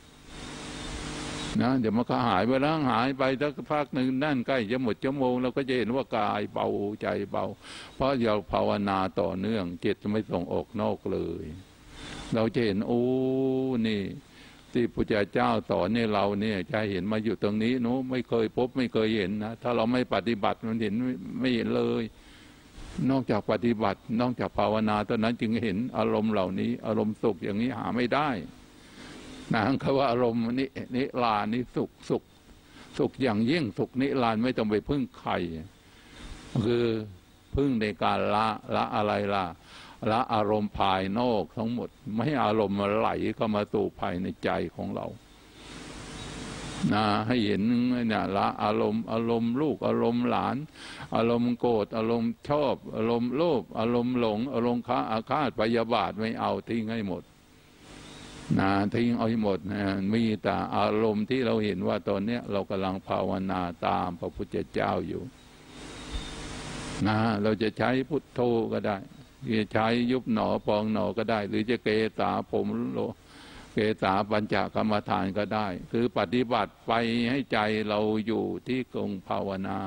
นะเดี๋ยวมันก็หายเวลาหายไปสักพักหนึ่งนั่นใกล้จะหมดชั่วโมงเราก็จะเห็นว่ากายเบาใจเบาเพราะเราภาวนาต่อเนื่องจิตจะไม่ส่งออกนอกเลยเราจะเห็นโอ้นี่ที่พระเจ้าสอนเนี่ยเราเนี่ยจะเห็นมาอยู่ตรงนี้นู้ไม่เคยพบไม่เคยเห็นนะถ้าเราไม่ปฏิบัติมันเห็นไม่เห็นเลยนอกจากปฏิบัตินอกจากภาวนาเท่านั้นจึงเห็นอารมณ์เหล่านี้อารมณ์สุขอย่างนี้หาไม่ได้นะคำว่าอารมณ์นินิรานนี่สุขสุขสุขอย่างยิ่งสุขนิรานไม่ต้องไปพึ่งใครคือพึ่งในการละละอะไรล่ะละอารมณ์ภายนอกทั้งหมดไม่ให้อารมณ์มาไหลเข้ามาสู่ภายในใจของเรานะให้เห็นเนี่ยละอารมณ์อารมณ์ลูกอารมณ์หลานอารมณ์โกรธอารมณ์ชอบอารมณ์โลภอารมณ์หลงอารมณ์ค้าอาฆาตพยาบาทไม่เอาทิ้งให้หมดนะทิ้งเอาให้หมดนะมีแต่อารมณ์ที่เราเห็นว่าตอนนี้เรากำลังภาวนาตามพระพุทธเจ้าอยู่นะเราจะใช้พุทโธก็ได้จะใช้ยุบหนอปองหนอก็ได้หรือจะเกษาผมโลเกษาปัญจกรรมฐานก็ได้คือปฏิบัติไปให้ใจเราอยู่ที่กองภาวนา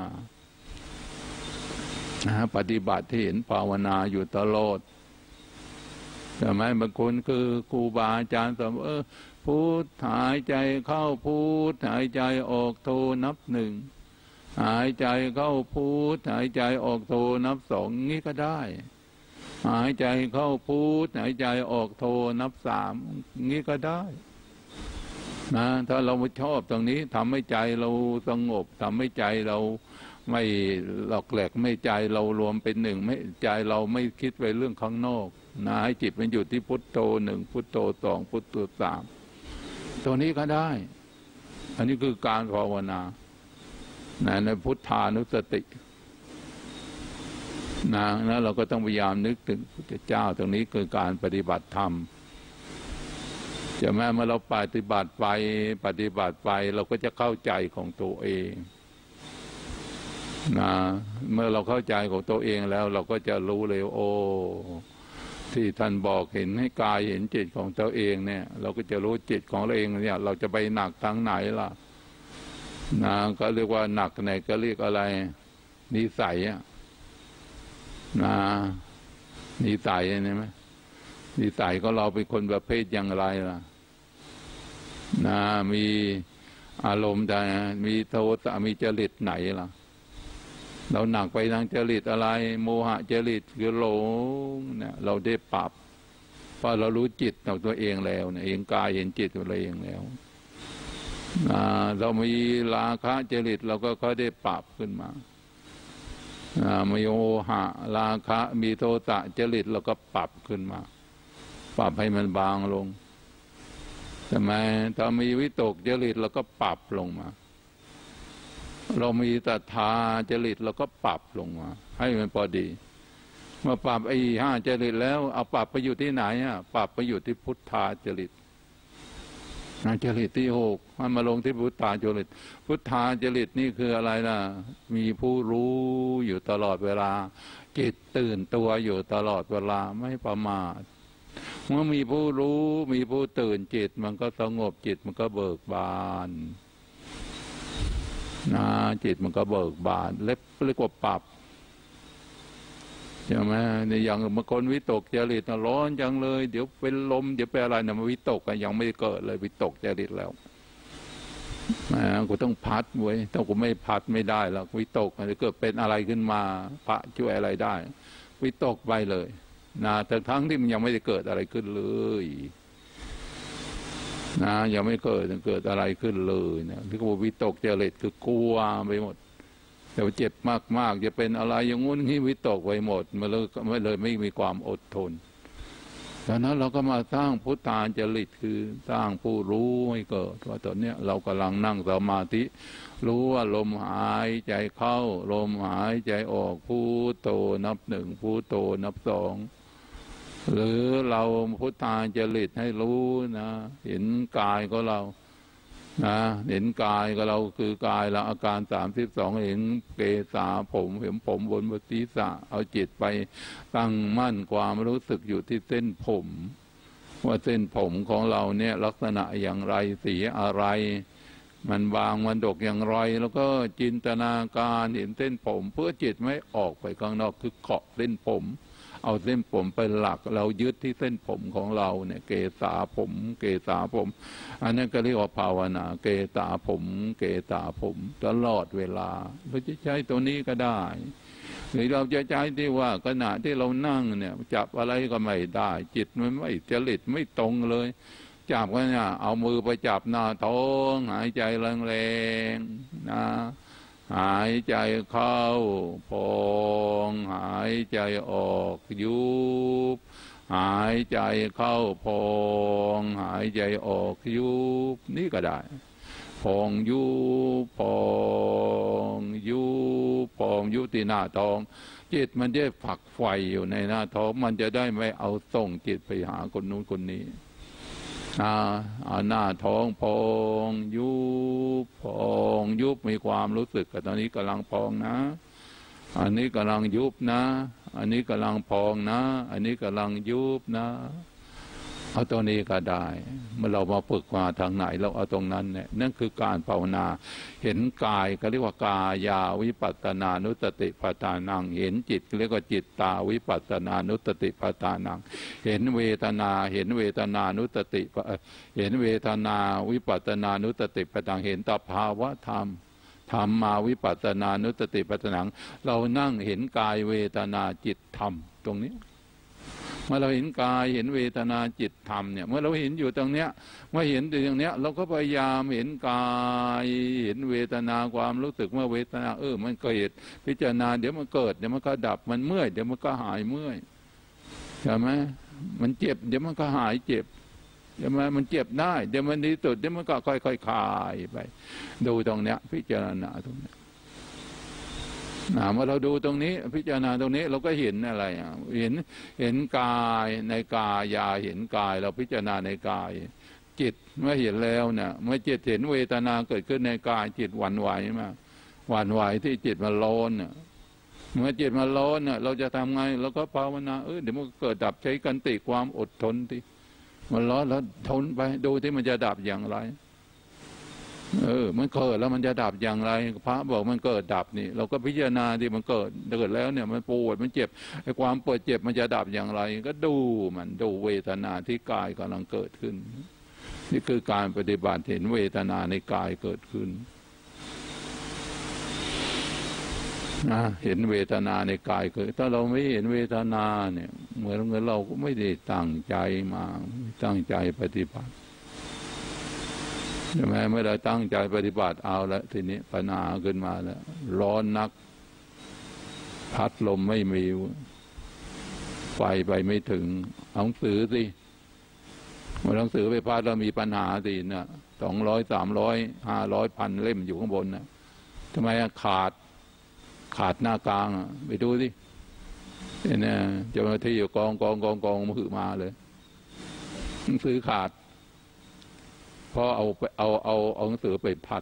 ปฏิบัติที่เห็นภาวนาอยู่ตลอดแต่ไม่บางคนคือครูบาอาจารย์สอนเออพุทหายใจเข้าพุทหายใจออกโทนับหนึ่งหายใจเข้าพุทหายใจออกโทนับสองงี้ก็ได้หายใจเข้าพุทหายใจออกโทนับสามงี้ก็ได้นะถ้าเราไม่ชอบตรงนี้ทำให้ใจเราสงบทำให้ใจเราไม่หลอกแหลกไม่ใจเรารวมเป็นหนึ่งไม่ใจเราไม่คิดไปเรื่องข้างนอกนะให้จิตมันอยู่ที่พุทโธหนึ่งพุทโธสองพุทโธสามตัวนี้ก็ได้อันนี้คือการภาวนานะในพุทธานุสตินะแล้วเราก็ต้องพยายามนึกถึงพระเจ้าตรงนี้คือการปฏิบัติธรรมจะแม้เมื่อเราปฏิบัติไปปฏิบัติไปเราก็จะเข้าใจของตัวเองนะเมื่อเราเข้าใจของตัวเองแล้วเราก็จะรู้เลยโอ้ที่ท่านบอกเห็นให้กายเห็นจิตของตัวเองเนี่ยเราก็จะรู้จิตของเราเองเนี่ยเราจะไปหนักทางไหนล่ะนะก็เรียกว่าหนักไหนก็เรียกอะไรนิสัยอะนะนิสัยนี่ไหมนิสัยของเราเป็นคนประเภทอย่างไรล่ะนะมีอารมณ์แต่มีโทสะมีจริตไหนล่ะเราหนักไปทางจริตอะไรโมหะจริตคือหลงเนี่ยเราได้ปรับเพราะเรารู้จิตของตัวเองแล้วเนี่ยเห็นกายเห็นจิตตัวเราเองแล้วเรามีราคะจริตเราก็ค่อยได้ปรับขึ้นมามีโมหะราคะมีโทสะจริตเราก็ปรับขึ้นมาปรับให้มันบางลงใช่ไหมถ้ามีวิตกจริตเราก็ปรับลงมาเรามีศรัทธาจริตเราก็ปรับลงมาให้มันพอดีเมื่อปรับไอ้ห้าจริตแล้วเอาปรับไปอยู่ที่ไหนอ่ะปรับไปอยู่ที่พุทธาจริตจริตที่หกมันมาลงที่พุทธาจริตพุทธาจริตนี่คืออะไรล่ะมีผู้รู้อยู่ตลอดเวลาจิตตื่นตัวอยู่ตลอดเวลาไม่ประมาทเมื่อมีผู้รู้มีผู้ตื่นจิตมันก็สงบจิตมันก็เบิกบานนะจิตมันก็เบิกบานเล็บเรียกว่าปรับใช่ไหมในอย่างบางคนวิตกจริตร้อนจังเลยเดี๋ยวเป็นลมเดี๋ยวเป็นอะไรนะมันวิตกยังไม่เกิดเลยวิตกจริตแล้วนะกูต้องพัดไว้ถ้ากูไม่พัดไม่ได้แล้ววิตกจะเกิดเป็นอะไรขึ้นมาพระช่วยอะไรได้วิตกไปเลยนะแต่ทั้งที่มันยังไม่ได้เกิดอะไรขึ้นเลยนะยังไม่เกิดเกิดอะไรขึ้นเลยเนี่ยที่ว่าวิตกจริตคือกลัวไปหมดแต่เจ็บมากๆจะเป็นอะไรอย่างงู้นนี่วิตกไปหมดมันเลยไม่เลยไม่มีความอดทนดังนั้นเราก็มาสร้างพุทธาจริตคือสร้างผู้รู้ให้เกิดว่าตอนนี้เรากำลังนั่งสมาธิรู้ว่าลมหายใจเข้าลมหายใจออกพุทโธนับหนึ่งพุทโธนับสองหรือเราพุทธาจริตให้รู้นะเห็นกายของเรานะเห็นกายของเราคือกายเราอาการสามสิบสองเห็นเกศาผมเห็นผมบนบนศีรษะเอาจิตไปตั้งมั่นความรู้สึกอยู่ที่เส้นผมว่าเส้นผมของเราเนี่ยลักษณะอย่างไรสีอะไรมันบางมันดกอย่างไรแล้วก็จินตนาการเห็นเส้นผมเพื่อจิตไม่ออกไปข้างนอกคือเกาะเส้นผมเอาเส้นผมเป็นหลักเรายึดที่เส้นผมของเราเนี่ยเกศาผมเกศาผมอันนั้นก็เรียกว่าภาวนาเกศาผมเกศาผมตลอดเวลาเราจะใช้ตัวนี้ก็ได้หรือเราจะใช้ที่ว่าขณะที่เรานั่งเนี่ยจับอะไรก็ไม่ได้จิตมันไม่จริตไม่ตรงเลยจับก็เนี่ยเอามือไปจับหน้าท้องหายใจแรงๆนะหายใจเข้าพองหายใจออกยุบหายใจเข้าพองหายใจออกยุบนี่ก็ได้พองยุบพองยุบพองยุบที่หน้าท้องจิตมันจะฝักไฟอยู่ในหน้าท้องมันจะได้ไม่เอาส่งจิตไปหาคนนู้นคนนี้อ่าหน้าท้องพองยุบพองยุบมีความรู้สึกกับตอนนี้กำลังพองนะอันนี้กำลังยุบนะอันนี้กำลังพองนะอันนี้กำลังยุบนะเอาตัวนี้ก็ได้เมื่อเรามาฝึกมาทางไหนเราเอาตรงนั้นเนี่ยนั่นคือการภาวนาเห็นกายก็เรียกว่ากายาวิปัสสนานุสติปัฏฐานังเห็นจิตเรียกว่าจิตตาวิปัสสนานุสติปัฏฐานังเห็นเวทนาเห็นเวทนานุสติเห็นเวทนาวิปัสสนานุสติปัฏฐานังเห็นตภาวะธรรมธรรมมาวิปัสสนานุสติปัฏฐานังเรานั่งเห็นกายเวทนาจิตธรรมตรงนี้เมื่อเราเห็นกายเห็นเวทนาจิตธรรมเนี่ยเมื่อเราเห็นอยู่ตรงเนี้ยเมื่อเห็นอยู่ตรงเนี้ยเราก็พยายามเห็นกายเห็นเวทนาความรู้สึกเมื่อเวทนาเออมันเกิดพิจารณาเดี๋ยวมันเกิดเดี๋ยวมันก็ดับมันเมื่อยเดี๋ยวมันก็หายเมื่อยใช่ไหมมันเจ็บเดี๋ยวมันก็หายเจ็บใช่ไหมมันเจ็บได้เดี๋ยวมันดีสุดเดี๋ยวมันก็ค่อยๆคลายไปดูตรงเนี้ยพิจารณาตรงเนี้ยเมื่อเราดูตรงนี้พิจารณาตรงนี้เราก็เห็นอะไรอ่ะเห็นเห็นกายในกายาเห็นกายเราพิจารณาในกายจิตเมื่อเห็นแล้วเนี่ยเมื่อจิตเห็นเวทนาเกิดขึ้นในกายจิตหวั่นไหวมากหวั่นไหวที่จิตมันร้อนเนี่ยเมื่อจิตมันร้อนเนี่ยเราจะทำไงเราก็ภาวนาเออเดี๋ยวมันเกิดดับใช้กันติความอดทนที่มันร้อนแล้วทนไปดูที่มันจะดับอย่างไรเออมันเกิดแล้วมันจะดับอย่างไรพระบอกมันเกิดดับนี่เราก็พิจารณาที่มันเกิดเกิดแล้วเนี่ยมันปวดมันเจ็บไอ้ความปวดเจ็บมันจะดับอย่างไรก็ดูมันดูเวทนาที่กายกำลังเกิดขึ้นนี่คือการปฏิบัติเห็นเวทนาในกายเกิดขึ้นนะเห็นเวทนาในกายเกิดถ้าเราไม่เห็นเวทนาเนี่ยเหมือนเงินเราก็ไม่ได้ตั้งใจมาตั้งใจปฏิบัติใช่ไหมไม่ได้ตั้งใจปฏิบัติเอาละทีนี้ปัญหาขึ้นมาแล้วร้อนนักพัดลมไม่มีไฟไปไม่ถึงเอาหนังสือสิมาหนังสือไปพัดแล้วมีปัญหาสินะสองร้อยสามร้อยห้าร้อยพันเล่มอยู่ข้างบนนะทำไมขาดขาดหน้ากลางอ่ะไปดูสิเนี่ยเจ้าหน้าที่อยู่กองกองกองกองมือมาเลยหนังสือขาดเพราะเอาไปเอาเอาเอาหนังสือไปพัด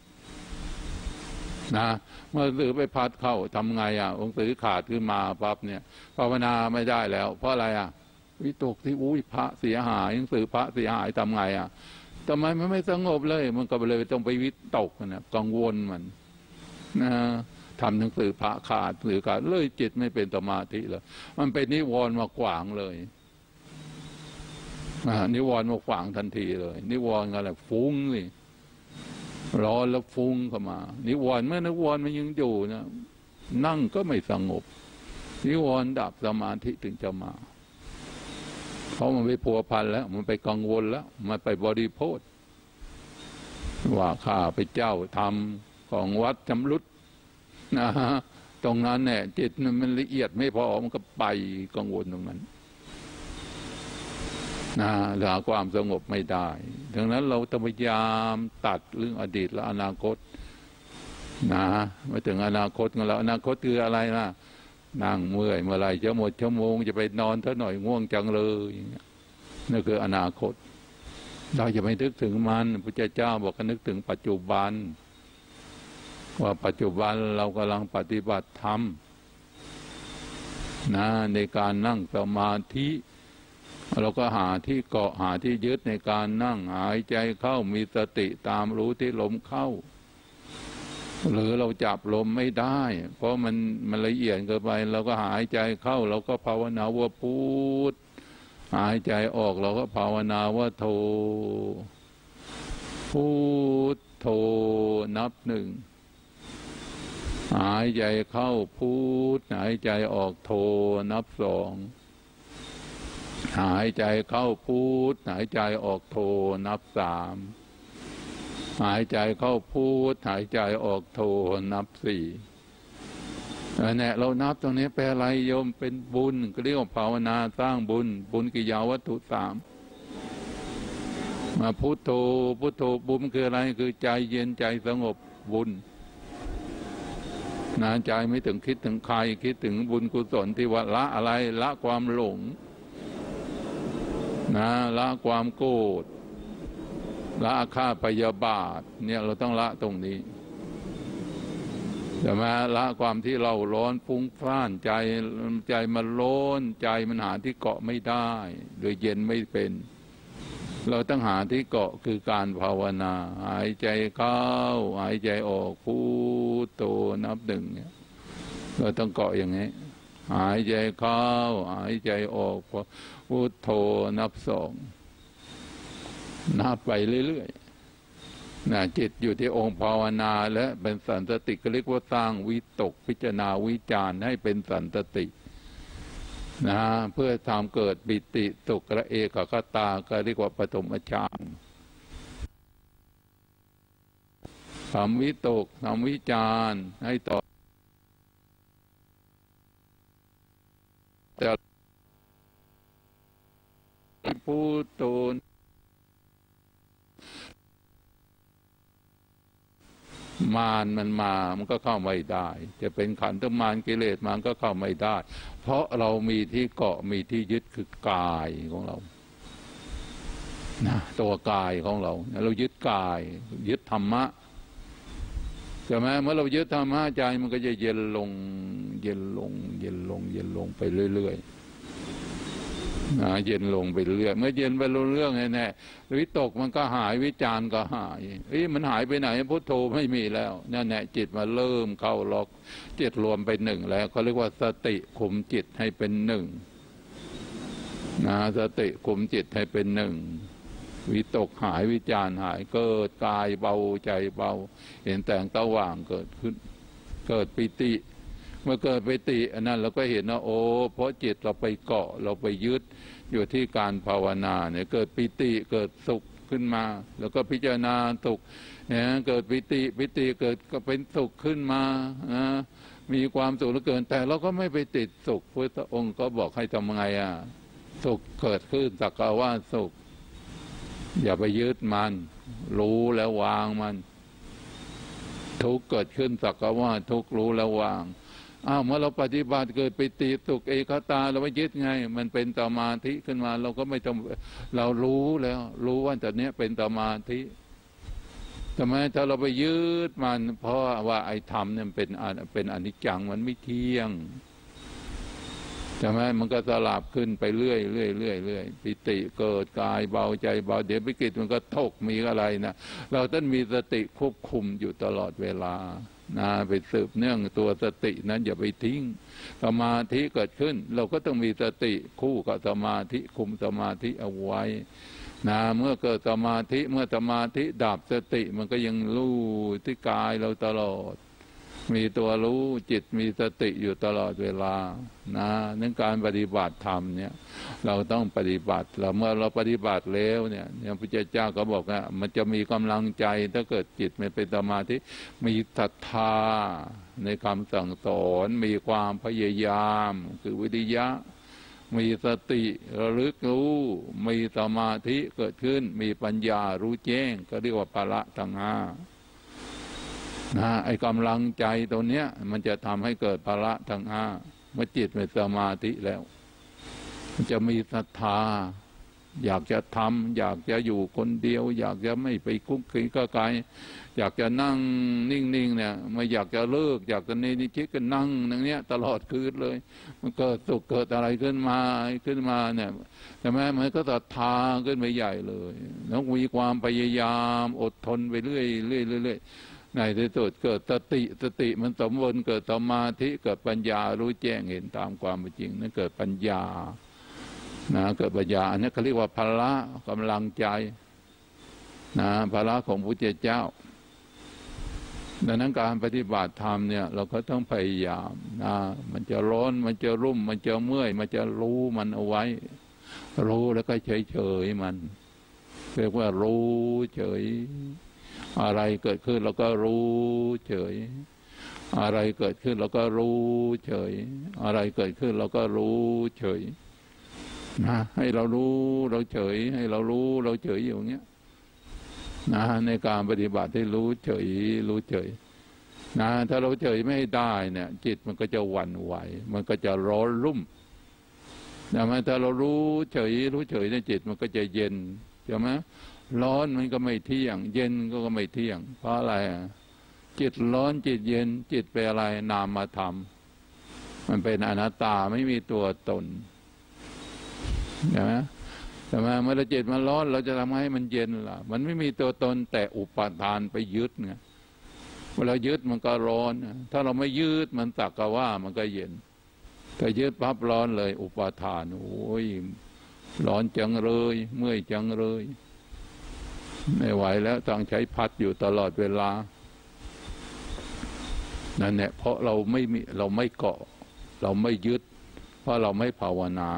นะเมื่อหนังสือไปพัดเข้าทำไงอ่ะหนังสือขาดขึ้นมาปั๊บเนี่ยภาวนาไม่ได้แล้วเพราะอะไรอ่ะวิตกที่อุ้ยพระเสียหายหนังสือพระเสียหายทำไงอ่ะทำไมมันไม่สงบเลยมันก็เลยต้องไปวิตกนะกังวลมันนะทำหนังสือพระขาดหรือขาดเลยจิตไม่เป็นสมาธิเลยมันเป็นนิวรณ์มาขวางเลยนิวรณ์มาขวางทันทีเลยนิวรณ์อะไรฟุ้งสิร้อนแล้วฟุ้งเข้ามานิวรณ์เมื่อนิวรณ์มันยังอยู่นะนั่งก็ไม่สงบนิวรณ์ดับสมาธิถึงจะมาเพราะมันไปพัวพันแล้วมันไปกังวลแล้วมันไปบริโภคว่าข้าพเจ้าทำของวัดชำรุดนะฮะตรงนั้นเนี่ยจิตมันละเอียดไม่พอมันก็ไปกังวลตรงนั้นนะหาความสงบไม่ได้ดังนั้นเราต้องพยายามตัดเรื่องอดีตและอนาคตนะมาถึงอนาคตของเราอนาคตคืออะไรนะนั่งเมื่อยเมื่อไรจะหมดชั่วโมงจะไปนอนเท่าหน่อยง่วงจังเลยนั่นคืออนาคตเราจะไม่นึกถึงมันพระพุทธเจ้าบอกให้นึกถึงปัจจุบันว่าปัจจุบันเรากำลังปฏิบัติธรรมนะในการนั่งสมาธิเราก็หาที่เกาะหาที่ยึดในการนั่งหายใจเข้ามีสติตามรู้ที่ลมเข้าหรือเราจับลมไม่ได้เพราะมันมันละเอียดเกินไปเราก็หายใจเข้าเราก็ภาวนาว่าพุทธหายใจออกเราก็ภาวนาว่าโธพุทโธนับหนึ่งหายใจเข้าพุทหายใจออกโธนับสองหายใจเข้าพุทหายใจออกโธนับสามหายใจเข้าพุทหายใจออกโธนับสี่เนี่ยเรานับตรงนี้แปลอะไรโยมเป็นบุญก็เรียกว่าภาวนาสร้างบุญบุญกิยาวัตถุสามมาพุทโธพุทโธบุญคืออะไรคือใจเย็นใจสงบบุญนะใจไม่ถึงคิดถึงใครคิดถึงบุญกุศลที่ว่าละอะไรละความหลงนะละความโกรธละอาฆาตพยาบาทเนี่ยเราต้องละตรงนี้แต่มาละความที่เราร้อนฟุ้งซ่านใจใจมันร้อนใจมันหาที่เกาะไม่ได้โดยเย็นไม่เป็นเราต้องหาที่เกาะคือการภาวนาหายใจเข้าหายใจออกพุทโธนับหนึ่งเนี่ยเราต้องเกาะอย่างนี้หายใจเข้าหายใจออกพุทโธนับสองนับไปเรื่อยๆนะจิตอยู่ที่องค์ภาวนาและเป็นสันติก็เรียกว่าสร้างวิตกพิจารณาวิจารณ์ให้เป็นสันตินะเพื่อทำเกิดปิติสุขและเอกคตาก็เรียกว่าปฐมฌานทำวิตกทำวิจารณ์ให้ต่อแต่พุทโธมารมันมามันก็เข้าไม่ได้จะเป็นขันธมารกิเลสมันก็เข้าไม่ได้เพราะเรามีที่เกาะมีที่ยึดคือกายของเรานะตัวกายของเราเรายึดกายยึดธรรมะใช่ไหมเมื่อเรายึดธรรมะใจมันก็จะเย็นลงเย็นลงเย็นลงเย็นลงไปเรื่อยๆนะเย็นลงไปเรื่อยเมื่อเย็นไปเรื่องแน่ๆวิตกมันก็หายวิจารณ์ก็หายเอ้ยมันหายไปไหนพุทโธไม่มีแล้วนั่นแหละจิตมาเริ่มเข้าล็อกจิตรวมเป็นหนึ่งแล้วเขาเรียกว่าสติคุมจิตให้เป็นหนึ่งนะสติคุมจิตให้เป็นหนึ่งวิตกหายวิจารหายเกิดกายเบาใจเบาเห็นแสงสว่างเกิดขึ้นเกิดปิติเมื่อเกิดปิติอันนั้นเราก็เห็นว่าโอ้เพราะจิตเราไปเกาะเราไปยึดอยู่ที่การภาวนาเนี่ยเกิดปิติเกิดสุขขึ้นมาแล้วก็พิจารณาสุขเนี่ยเกิดปิติปิติเกิดก็เป็นสุขขึ้นมานะมีความสุขเหลือเกินแต่เราก็ไม่ไปติดสุขพระองค์ก็บอกให้ทำไงอ่ะสุขเกิดขึ้นสักว่าสุขอย่าไปยึดมันรู้แล้ววางมันทุกข์เกิดขึ้นสักว่าทุกข์รู้แล้ววางอ้าวเมื่อเราปฏิบัติเกิดปิติสุขเอกตาเราไม่ยึดไงมันเป็นสมาธิขึ้นมาเราก็ไม่ต้องเรารู้แล้วรู้ว่าตอนนี้เป็นสมาธิทำไมถ้าเราไปยึดมันเพราะว่าไอ้ธรรมเนี่ยเป็นเป็นอนิจจังมันไม่เที่ยงใช่ไหมมันก็สลับขึ้นไปเรื่อยเรื่อยเรื่อยเรื่อยปิติเกิดกายเบาใจเบาเดี๋ยวปิติมันก็ทกมีอะไรนะเราต้องมีสติควบคุมอยู่ตลอดเวลานะไปสืบเนื่องตัวสตินั้นอย่าไปทิ้งสมาธิเกิดขึ้นเราก็ต้องมีสติคู่กับสมาธิคุมสมาธิเอาไว้นะเมื่อเกิดสมาธิเมื่อสมาธิดับสติมันก็ยังรู้ที่กายเราตลอดมีตัวรู้จิตมีสติอยู่ตลอดเวลานะนั่นการปฏิบัติธรรมเนี่ยเราต้องปฏิบัติแล้วเมื่อเราปฏิบัติแล้วเนี่ยพระพุทธเจ้าก็บอกว่ามันจะมีกำลังใจถ้าเกิดจิตไม่เป็นสมาธิมีศรัทธาในคำสั่งสอนมีความพยายามคือวิริยะมีสติระลึกรู้มีสมาธิเกิดขึ้นมีปัญญารู้แจ้งก็เรียกว่าพละทั้งห้านะไอ้กำลังใจตัวเนี้ยมันจะทำให้เกิดพละทั้งห้าเมื่อจิตเป็นสมาธิแล้วมันจะมีศรัทธาอยากจะทำอยากจะอยู่คนเดียวอยากจะไม่ไปคุกคีกับใครอยากจะนั่งนิ่งๆเนี่ยไม่อยากจะเลิกอยากจะนี่นี่คิดกันนั่งอย่างเนี้ยตลอดคืนเลยมันเกิดสุขเกิดอะไรขึ้นมาขึ้นมาเนี่ยใช่ไหมมันก็ศรัทธาขึ้นไปใหญ่เลยแล้วมีความพยายามอดทนไปเรื่อยเรื่อยเรื่อยในที่สุดเกิดสติสติมันสมบูรณ์เกิดสมาธิเกิดปัญญารู้แจ้งเห็นตามความเป็นจริงนั่นเกิดปัญญานะเกิดปัญญาอันนี้เขาเรียกว่าพละกำลังใจนะพละของพระพุทธเจ้าดังนั้นการปฏิบัติธรรมเนี่ยเราก็ต้องพยายามนะมันจะร้อนมันจะรุ่มมันจะเมื่อยมันจะรู้มันเอาไว้รู้แล้วก็เฉยเฉยมันเรียกว่ารู้เฉยอะไรเกิดขึ้นเราก็รู้เฉยอะไรเกิดขึ้นเราก็รู้เฉยอะไรเกิดขึ้นเราก็รู้เฉยนะให้เรารู้เราเฉยให้เรารู้เราเฉยอย่างเงี้ยนะในการปฏิบัติให้รู้เฉยรู้เฉยนะถ้าเราเฉยไม่ได้เนี่ยจิตมันก็จะหวั่นไหวมันก็จะร้อนรุ่มแต่ถ้าเรารู้เฉยรู้เฉยในจิตมันก็จะเย็นใช่ไหมร้อนมันก็ไม่เที่ยงเย็นก็ไม่เที่ยงเพราะอะไรจิตร้อนจิตเย็นจิตเป็นอะไรนามธรรมมันเป็นอนัตตาไม่มีตัวตนใช่ไหมแต่เมื่อจิตมันร้อนเราจะทำให้มันเย็นล่ะมันไม่มีตัวตนแต่อุปทานไปยึดไงเวลายึดมันก็ร้อนถ้าเราไม่ยึดมันสักกะว่ามันก็เย็นแต่ยึดปั๊บร้อนเลยอุปทานโอ้ยร้อนจังเลยเมื่อยจังเลยไม่ไหวแล้วต้องใช้พัดอยู่ตลอดเวลานั่นแหละเพราะเราไม่มีเราไม่เกาะเราไม่ยึดเพราะเราไม่ภาวนา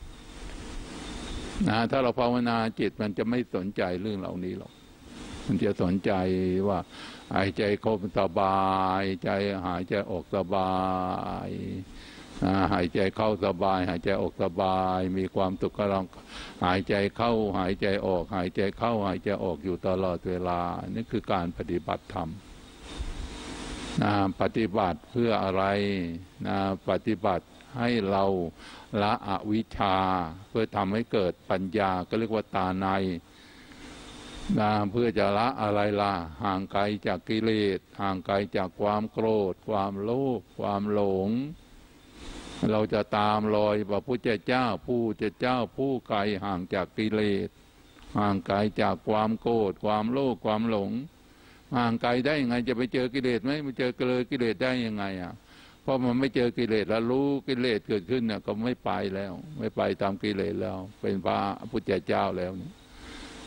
นะถ้าเราภาวนาจิตมันจะไม่สนใจเรื่องเหล่านี้หรอกมันจะสนใจว่าหายใจเข้าสบายใจหายใจออกสบายหายใจเข้าสบายหายใจออกสบายมีความสุขกำลังหายใจเข้าหายใจออกหายใจเข้าหายใจออกอยู่ตลอดเวลานี่คือการปฏิบัติธรรมนะปฏิบัติเพื่ออะไรนะปฏิบัติให้เราละอวิชชาเพื่อทำให้เกิดปัญญาก็เรียกว่าตาในนะเพื่อจะละอะไรล่ะห่างไกลจากกิเลสห่างไกลจากความโกรธความโลภความหลงเราจะตามรอยพระพุทธเจ้าผู้เจ้าผู้ไกลห่างจากกิเลสห่างไกลจากความโกรธความโลภความหลงห่างไกลได้ยังไงจะไปเจอกิเลสไหมไม่เจอเลยกิเลสได้ยังไงอ่ะเพราะมันไม่เจอกิเลสแล้วรู้กิเลสเกิดขึ้นเนี่ยก็ไม่ไปแล้วไม่ไปตามกิเลสแล้วเป็นพระพุทธเจ้าแล้วเนี่ย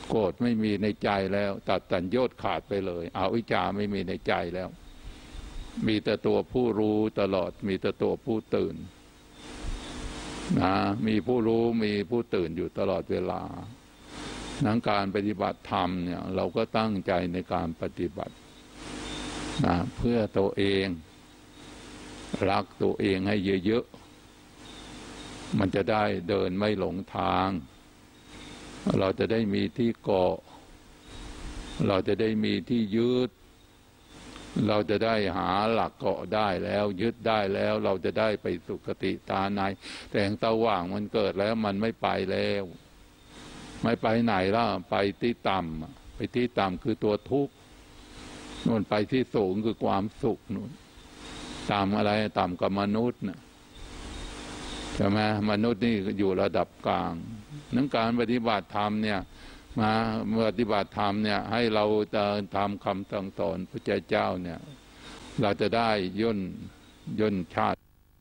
โกรธไม่มีในใจแล้วตัดสัญโยชน์ขาดไปเลยอวิชชาไม่มีในใจแล้วมีแต่ตัวผู้รู้ตลอดมีแต่ตัวผู้ตื่นนะมีผู้รู้มีผู้ตื่นอยู่ตลอดเวลานั้นการปฏิบัติธรรมเนี่ยเราก็ตั้งใจในการปฏิบัตินะเพื่อตัวเองรักตัวเองให้เยอะๆมันจะได้เดินไม่หลงทางเราจะได้มีที่เกาะเราจะได้มีที่ยึดเราจะได้หาหลักเกาะได้แล้วยึดได้แล้วเราจะได้ไปสุคติตาในแต่แสงสว่างมันเกิดแล้วมันไม่ไปแล้วไม่ไปไหนล่ะไปที่ต่ำไปที่ต่ำคือตัวทุกข์นู่นไปที่สูงคือความสุขนู่นต่ำอะไรต่ำกับมนุษย์นะใช่ไหมมนุษย์นี่อยู่ระดับกลางนั้นการปฏิบัติธรรมเนี่ยมาปฏิบัติธรรมเนี่ยให้เราจะทำคำสั่งสอนพระเจ้าเนี่ยเราจะได้ย่นย่นชาติ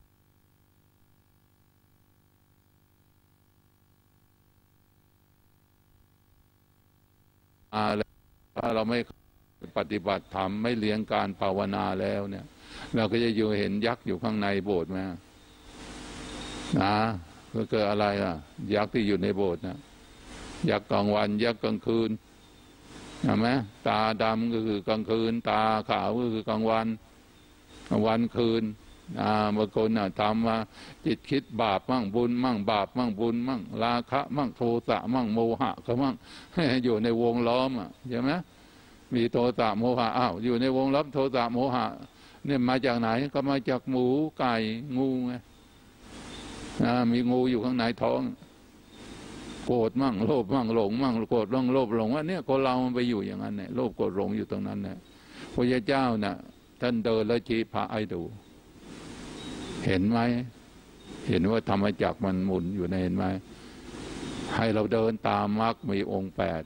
ถ้าเราไม่ปฏิบัติธรรมไม่เลี้ยงการภาวนาแล้วเนี่ยเราก็จะอยู่เห็นยักษ์อยู่ข้างในโบสถ์ไหมนะก็เกิดอะไรอ่ะยักษ์ที่อยู่ในโบสถ์นะยักษ์กลางวันยักษ์กลางคืนเห็นไหมตาดำก็คือกลางคืนตาขาวก็คือกลางวันกลางวันคืนอ่าบางคนอ่ะทำมาจิตคิดบาปมั่งบุญมั่งบาปมั่งบุญมั่งราคะมั่งโทสะมั่งโมหะก็มั่งอยู่ในวงล้อมอ่ะใช่ไหมมีโทสะโมหะอ้าวอยู่ในวงล้อมโทสะโมหะเนี่ยมาจากไหนก็มาจากหมูไก่งูไงมีงูอยู่ข้างในท้องโกรธมั่งโลภมั่งหลงมั่งโกรธมั่งโลภหลงว่าเนี่ยคนเรามันไปอยู่อย่างนั้นเนี่ยโลภโกรธหลงอยู่ตรงนั้นเนี่ยพระเจ้าน่ะท่านเดินแล้วชี้พระให้ดูเห็นไหมเห็นว่าธรรมจักรมันหมุนอยู่ในเห็นไหมให้เราเดินตามมรรคมีองค์แปด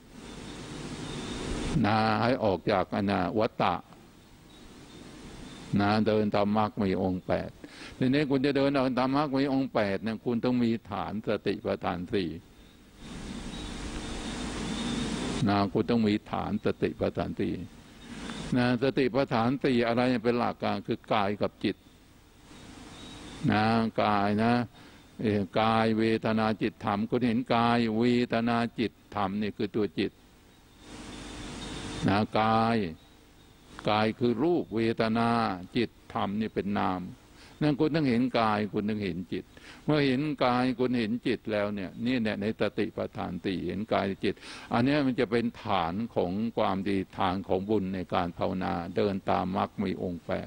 นะให้ออกจากอนาวัฏฏะนะเดินตามมรรคมีองค์แปดทีนี้คุณจะเดินเดินตามมรรคมีองค์แปดเนี่ยคุณต้องมีฐานสติปัฏฐานสี่นะคุณต้องมีฐานสติปัฏฐานสี่นะสติปัฏฐานสี่อะไรเป็นหลักการคือกายกับจิตนะกายนะกายเวทนาจิตธรรมคุณเห็นกายเวทนาจิตธรรมนี่คือตัวจิตนะกายกายคือรูปเวทนาจิตธรรมนี่เป็นนามนั่นคุณต้องเห็นกายคุณต้องเห็นจิตเมื่อเห็นกายคุณเห็นจิตแล้วเนี่ยนี่เนี่ยในสติปัฏฐานสี่เห็นกายจิตอันนี้มันจะเป็นฐานของความดีทางของบุญในการภาวนาเดินตามมรรคมีองค์แปด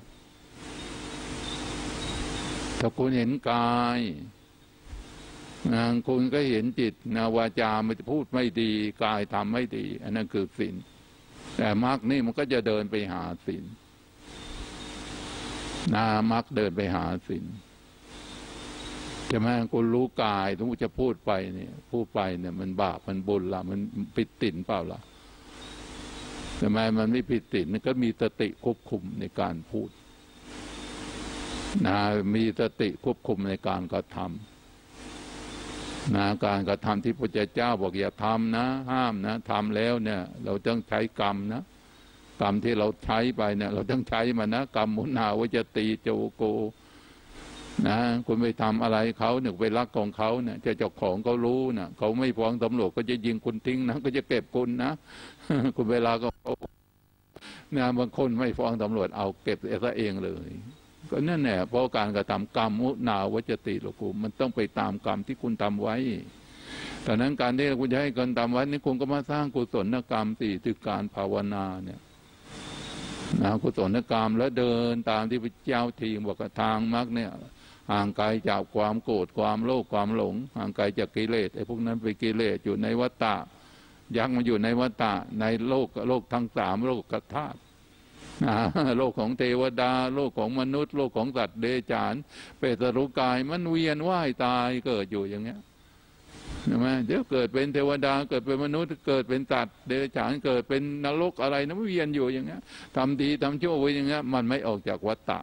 ถ้าคุณเห็นกายนะคุณก็เห็นจิตนะวาจามันจะพูดไม่ดีกายทำไม่ดีอันนั้นคือศีลแต่มรรคนี่มันก็จะเดินไปหาศีลนามรรคเดินไปหาศีลใช่ไหมคุณรู้กายสมมติจะพูดไปเนี่ยพูดไปเนี่ยมันบาปมันบุญละมันผิดศีลเปล่าล่ะใช่ไหมมันไม่ผิดศีลมันก็มีสติควบคุมในการพูดนะมีสติควบคุมในการกระทำนะการกระทำที่พระเจ้าบอกอย่าทำนะห้ามนะทำแล้วเนี่ยเราต้องใช้กรรมนะกรรมที่เราใช้ไปเนี่ยเราต้องใช้มันนะกรรมมุนาวจตีโจโกนะคุณไปทำอะไรเขาหนึ่งไปรักของเขาเนี่ยเจ้าของเขารู้นะเขาไม่ฟ้องตำรวจก็จะยิงคุณทิ้งนะก็จะเก็บคุณนะคุณเวลาก็นะบางคนไม่ฟ้องตำรวจเอาเก็บเองเลยก็นั่นแหละเพราะการกระทำกรรมมุนาวจติโลกุมันต้องไปตามกรรมที่คุณทำไว้แต่นั้นการที่คุณจะให้คนทำไว้นี่คุณก็มาสร้างกุศลกรรมสี่คือการภาวนาเนี่ยนะกุศลกรรมแล้วเดินตามที่พระเจ้าทีบอกทางมรรคเนี่ยห่างไกลจากความโกรธความโลภความหลงห่างไกลจากกิเลสไอ้พวกนั้นไปกิเลสอยู่ในวัฏฏะยักษ์มันอยู่ในวัฏฏะในโลกโลกทั้งสามโลกกธาตุโลกของเทวดาโลกของมนุษย์โลกของสัตว์เดรัจฉานเปรตรุกายมันเวียนว่ายตายเกิดอยู่อย่างเงี้ยใช่ไหมเดี๋ยวเกิดเป็นเทวดาเกิดเป็นมนุษย์เกิดเป็นสัตว์เดรัจฉานเกิดเป็นนรกอะไรนะเวียนอยู่อย่างเงี้ยทำดีทำชั่วไว้อย่างเงี้ยมันไม่ออกจากวัฏฏะ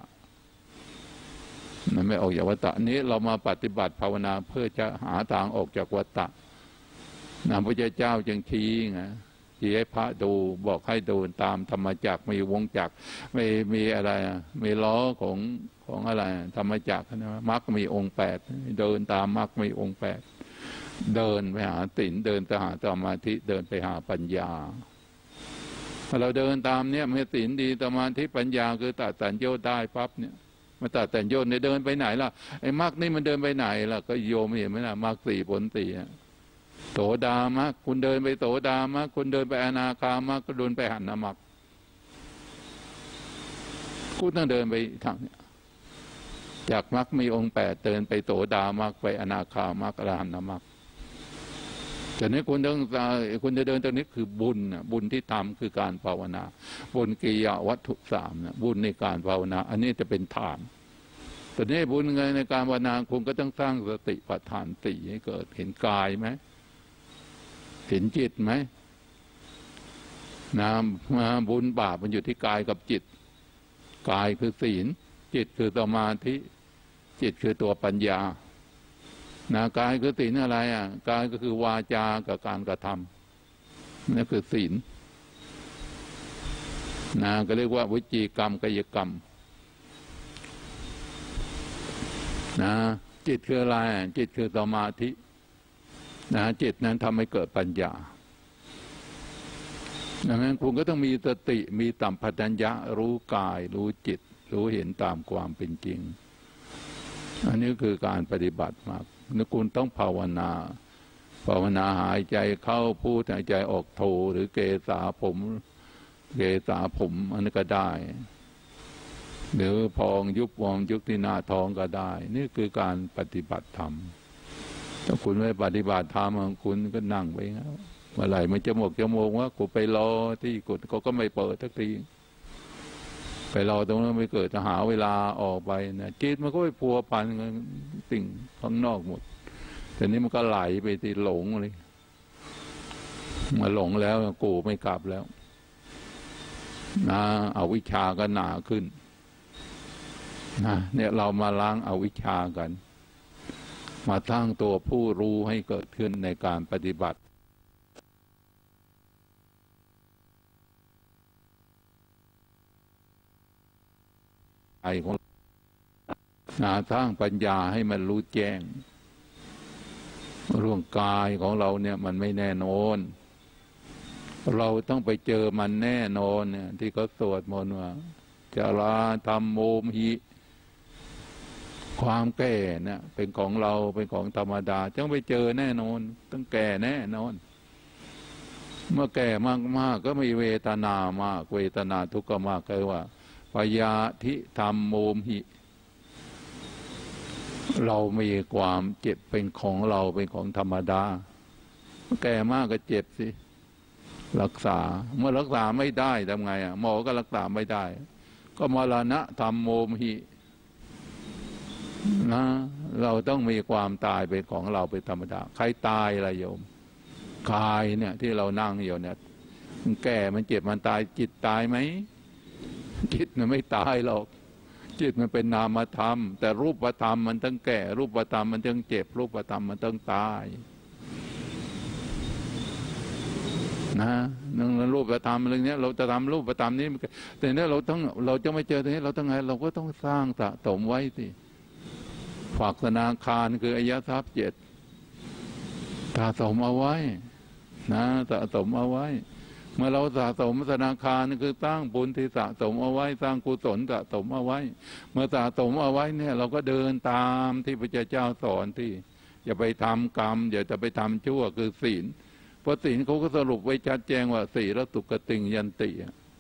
มันไม่ออกจากวัฏฏะนี้เรามาปฏิบัติภาวนาเพื่อจะหาทางออกจากวัฏฏะนะพระเจ้าจึงชี้ไงชี้ให้พระดูบอกให้ดูตามธรรมจักรมีวงจักรไม่มีอะไรมีล้อของของอะไรธรรมจักรนะมรรคมีองค์แปดเดินตามมรรคมีองค์แปดเดินไปหาศีลเดินไปหาสมาธิเดินไปหาปัญญาพอเราเดินตามเนี่ยเมื่อศีลดีสมาธิปัญญาคือตัดสัญโยชน์ได้ปั๊บเนี่ยมาตัดสัญโยชน์เนี่ยเดินไปไหนล่ะไอ้มรรคนี่มันเดินไปไหนล่ะก็โยมเห็นไหมล่ะมรรคสี่ผลสี่โสดามรรคคุณเดินไปโสดามรรคคุณเดินไปอนาคามรรคก็เดินไปหันนมรรคคุณต้องเดินไปทางนี้จากมรรคมีองค์แปดเดินไปโสดามรรคไปอนาคามรรคอรหันตมรรคแต่นี้คุณต้องคุณจะเดินตรงนี้คือบุญนะบุญที่ทำคือการภาวนาบุญกิยาวัตถุสามนะบุญในการภาวนาอันนี้จะเป็นฐานแต่นี้บุญไงในการภาวนาคุณก็ต้องสร้างสติปัฏฐานสี่ให้เกิดเห็นกายไหมเห็นจิตไหมนะบุญบาปมันอยู่ที่กายกับจิตกายคือศีลจิตคือสมาธิจิตคือตัวปัญญานะกายคือศีลอะไรอ่ะกายก็คือวาจากับการกระทำนั่นคือศีลนะก็เรียกว่าวิจีกรรมกายกรรมนะจิตคืออะไรจิตคือสมาธินะจิตนั้นทำให้เกิดปัญญาดังนั้นคุณก็ต้องมีสติมีสัมปชัญญะรู้กายรู้จิตรู้เห็นตามความเป็นจริงอันนี้คือการปฏิบัติมากนึกคุณต้องภาวนาภาวนาหายใจเข้าพูดหายใจออกโทหรือเกษาผมเกษาผมอันนี้ก็ได้หรือพองยุบวองยุบที่หน้าท้องก็ได้นี่คือการปฏิบัติธรรมถ้าคุณไม่ปฏิบัติธรรมคุณก็นั่งไปงั้นเมื่อไหร่มันจะหมกจะโมงว่ากูไปรอที่กุฏเขาก็ไม่เปิดทักทีไปรอตรงนั้นไม่เกิดจะหาเวลาออกไปนะจิตมันก็ไปพัวพันกับสิ่งข้างนอกหมดแต่นี้มันก็ไหลไปที่หลงเลยมาหลงแล้วกูไม่กลับแล้วนะเอาวิชาก็หนาขึ้นนะเนี่ยเรามาล้างเอาวิชากันมาสร้างตัวผู้รู้ให้เกิดขึ้นในการปฏิบัติไอ้ของนาสร้างปัญญาให้มันรู้แจ้งเรื่องกายของเราเนี่ยมันไม่แน่นอนเราต้องไปเจอมันแน่นอนเนี่ยที่เขาสวดมนต์ว่าจาราธรรมโมหิความแก่เนี่ยเป็นของเราเป็นของธรรมดาต้องไปเจอแน่นอนต้องแก่แน่นอนเมื่อแก่มากๆก็มีเวทนามากเวทนาทุกข์มากเลยว่าปยาธิธรรมโมหิเรามีความเจ็บเป็นของเราเป็นของธรรมดาแก่มากก็เจ็บสิรักษาเมื่อรักษาไม่ได้ทำไงอ่ะหมอก็รักษาไม่ได้ก็มรณะธรรมโมหินะเราต้องมีความตายเป็นของเราเป็นธรรมดาใครตายอะไรโยมกายเนี่ยที่เรานั่งอยู่เนี่ยมันแก่มันเจ็บมันตายจิตตายไหมจิตมันไม่ตายหรอกจิตมันเป็นนามธรรมแต่รูปธรรมมันต้องแก่รูปธรรมมันต้องเจ็บรูปธรรมมันต้องตายนะนั่นรูปธรรมเรื่องนี้เราจะทำรูปธรรมนี้แต่เนี้ยเราต้องเราจะไม่เจอตรงนี้เราต้องไงเราก็ต้องสร้างสะสมไว้สิฝากธนาคารคืออายทรัพย์เจ็ดสะสมเอาไว้นะสะสมเอาไว้เมื่อเราสะสมธนาคารคือสร้างบุญที่สะสมเอาไว้สร้างกุศลสะสมเอาไว้เมื่อสะสมเอาไว้เนี่ยเราก็เดินตามที่พระเจ้าสอนที่อย่าไปทำกรรมอย่าจะไปทำชั่วคือศีลเพราะศีลเขาก็สรุปไว้ชัดแจ้งว่าศีลสุขติงยันติ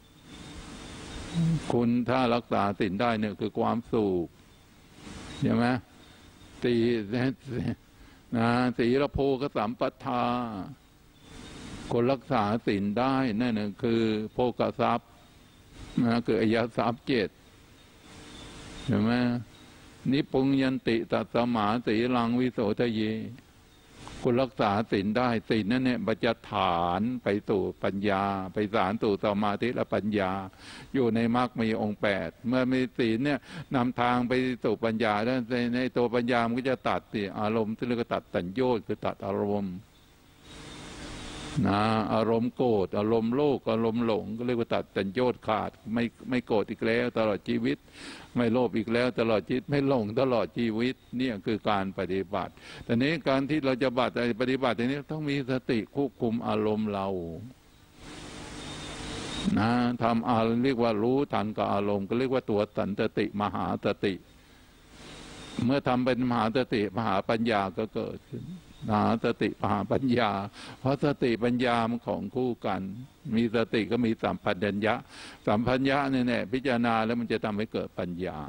คุณถ้ารักษาศีลได้เนี่ยคือความสุขใช่ไหมสีนะศีลโภคสัมปทาคนรักษาศีลได้นั่นน่ะคือโภคทรัพย์นะคืออายทรัพย์เจ็ดใช่ไหมนิปุงยันติตัสสมาสีลังวิโสทะเยคนรักษาศีลได้ศีลนั่นเนี่ยมันจะฐานไปสู่ปัญญาไปสารสู่สมาธิและปัญญาอยู่ในมรรคมีองค์แปดเมื่อมีศีลเนี่ยนำทางไปสู่ปัญญาแล้วในในตัวปัญญามันก็จะตัดสิอารมณ์ที่เรียกว่าตัดสัญโยชน์คือตัดอารมณ์นะอารมณ์โกรธอารมณ์โลภอารมณ์หลงก็เรียกว่าตัดสัญโยชน์ขาดไม่ไม่โกรธอีกแล้วตลอดชีวิตไม่โลภอีกแล้วตลอดชีวิตไม่หลงตลอดชีวิตเนี่ยคือการปฏิบัติแต่นี้การที่เราจะบัตรปฏิบัติอย่างนี้ต้องมีสติควบคุมอารมณ์เรานะทำอารมณ์เรียกว่ารู้ทันกับอารมณ์ก็เรียกว่าตัวสันติมหาสติเมื่อทำเป็นมหาสติมหาปัญญาก็เกิดขึ้นมหาสติมหาปัญญาเพราะสติปัญญามันของคู่กันมีสติก็มีสัมปัญญะสัมปัญญะเนี่ยแน่พิจารณาแล้วมันจะทำให้เกิดปัญญา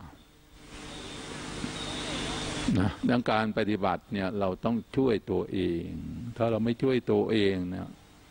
นะดังการปฏิบัติเนี่ยเราต้องช่วยตัวเองถ้าเราไม่ช่วยตัวเองเนี่ย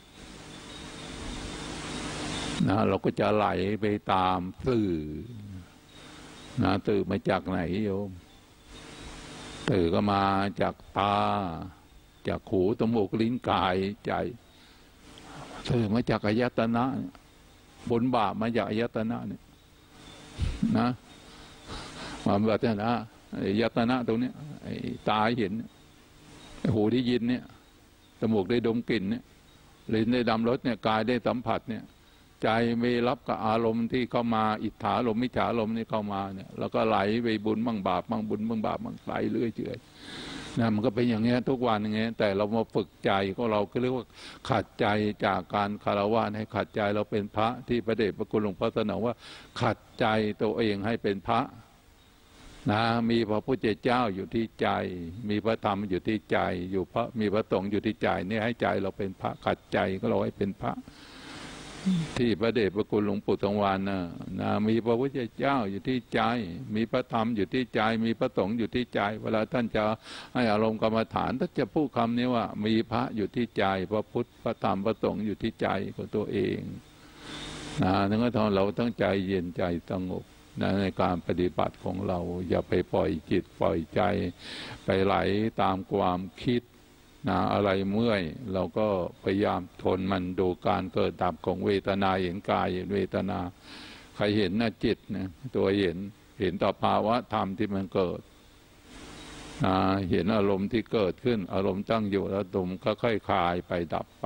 นะเราก็จะไหลไปตามสื่อนะตื่นมาจากไหนโยมตื่นก็มาจากตาจากหูจมูกลิ้นกายใจตื่นมาจากอายตนะบนบาปมาจากอายตนะเนี่ยนะมาแบบนี้นะอายตนะตรงนี้ไอ้ตาเห็นหูได้ยินเนี่ยจมูกได้ดมกลิ่นเนี่ยลิ้นได้ดมรสเนี่ยกายได้สัมผัสเนี่ยใจไม่รับกับอารมณ์ที่เข้ามาอิทธาลมมิจฉาลมนี่เข้ามาเนี่ยแล้วก็ไหลไปบุญบ้างบาปบ้างบุญบ้างบาปบ้างไหลเรื่อยเฉยนะมันก็เป็นอย่างเงี้ยทุกวันอย่างเงี้ยแต่เรามาฝึกใจของเราก็เรียกว่าขัดใจจากการคารวะให้ขัดใจเราเป็นพระที่พระเดชพระคุณหลวงพ่อสนองว่าขัดใจตัวเองให้เป็นพระนะมีพระพุทธเจ้าอยู่ที่ใจมีพระธรรมอยู่ที่ใจอยู่พระมีพระสงฆ์อยู่ที่ใจนี่ให้ใจเราเป็นพระขัดใจก็เราให้เป็นพระที่พระเดชพระคุณหลวงปู่ทองวานนะนะมีพระพุทธเจ้าอยู่ที่ใจมีพระธรรมอยู่ที่ใจมีพระสงฆ์อยู่ที่ใจเวลาท่านจะให้อารมณ์กรรมฐานท่านจะพูดคำนี้ว่ามีพระอยู่ที่ใจพระพุทธพระธรรมพระสงฆ์อยู่ที่ใจของตัวเองนะนั่นก็ทำเราต้องใจเย็นใจสงบนะในการปฏิบัติของเราอย่าไปปล่อยจิตปล่อยใจไปไหลตามความคิดนะอะไรเมื่อยเราก็พยายามทนมันดูการเกิดดับของเวทนาเห็นกายเห็นเวทนาใครเห็นนะจิตนะตัวเห็นเห็นต่อภาวะธรรมที่มันเกิดนะเห็นอารมณ์ที่เกิดขึ้นอารมณ์ตั้งอยู่แล้วตุ่มก็ค่อยคลายไปดับไป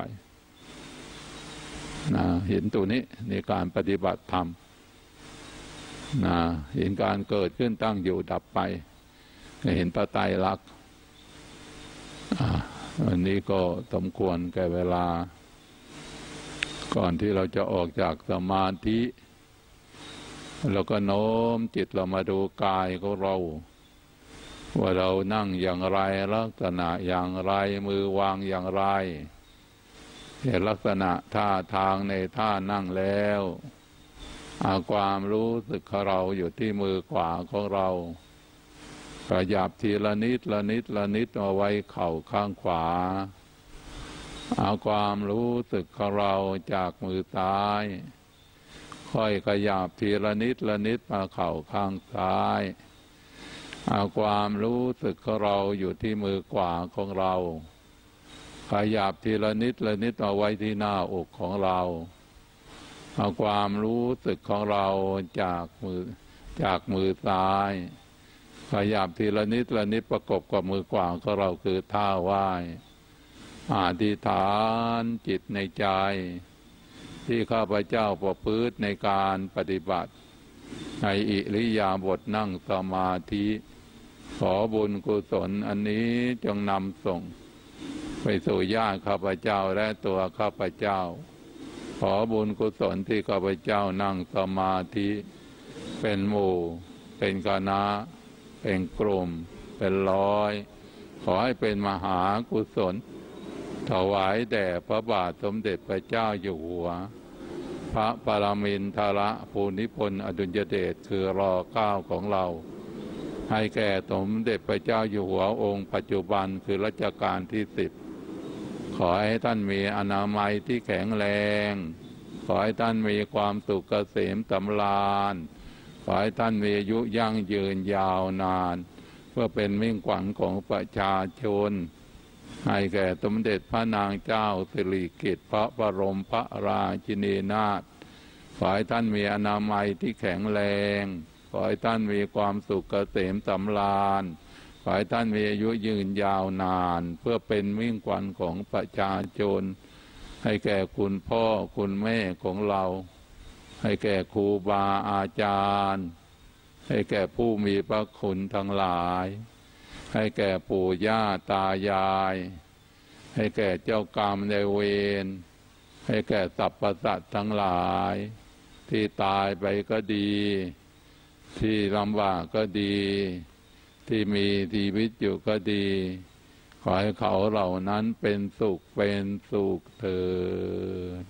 นะเห็นตัวนี้ในการปฏิบัติธรรมนะเห็นการเกิดขึ้นตั้งอยู่ดับไปเห็นพระไตรลักษณ์วันนี้ก็สมควรแก่เวลาก่อนที่เราจะออกจากสมาธิเราก็โน้มจิตเรามาดูกายของเราว่าเรานั่งอย่างไรลักษณะอย่างไรมือวางอย่างไรเห็นลักษณะท่าทางในท่านั่งแล้วเอาความรู้สึกของเราอยู่ที่มือขวาของเราขยับทีละนิดละนิดละนิดเอาไว้เข่าข้างขวาเอาความรู้สึกของเราจากมือซ้ายค่อยขยับทีละนิดละนิดมาเข่าข้างซ้ายเอาความรู้สึกของเราอยู่ที่มือขวาของเราขยับทีละนิดละนิดเอาไว้ที่หน้าอกของเราเอาความรู้สึกของเราจากมือจากมือซ้ายขยับทีละนิดละนิดประกบกับมือขวาของเราคือท่าไหว้อธิษฐานจิตในใจที่ข้าพเจ้าประพฤติในการปฏิบัติในอิริยาบถนั่งสมาธิขอบุญกุศลอันนี้จงนำส่งไปสู่ญาติข้าพเจ้าและตัวข้าพเจ้าขอบุญกุศลที่ข้าพเจ้านั่งสมาธิเป็นหมู่เป็นคณะเป็นกลุ่มเป็นร้อยขอให้เป็นมหากุศลถวายแด่พระบาทสมเด็จพระเจ้าอยู่หัวพระปรมินทรภูมิพลอดุลยเดชคือรอเก้าของเราให้แก่สมเด็จพระเจ้าอยู่หัวองค์ปัจจุบันคือรัชกาลที่สิบขอให้ท่านมีอนามัยที่แข็งแรงขอให้ท่านมีความสุขเกษมสำราญขอให้ท่านมีอายุยั่งยืนยาวนานเพื่อเป็นมิ่งขวัญของประชาชนให้แก่สมเด็จพระนางเจ้าสิริกิติ์พระบรมพระราชินีนาถขอให้ท่านมีอนามัยที่แข็งแรงขอให้ท่านมีความสุขเกษมสำราญขอให้ท่านมีอายุยืนยาวนานเพื่อเป็นมิ่งขวัญของประชาชนให้แก่คุณพ่อคุณแม่ของเราให้แก่ครูบาอาจารย์ให้แก่ผู้มีพระคุณทั้งหลายให้แก่ปู่ย่าตายายให้แก่เจ้ากรรมนายเวรให้แก่สรรพสัตว์ทั้งหลายที่ตายไปก็ดีที่ลำบากก็ดีที่มีชีวิตอยู่ก็ดีขอให้เขาเหล่านั้นเป็นสุขเป็นสุขเถิด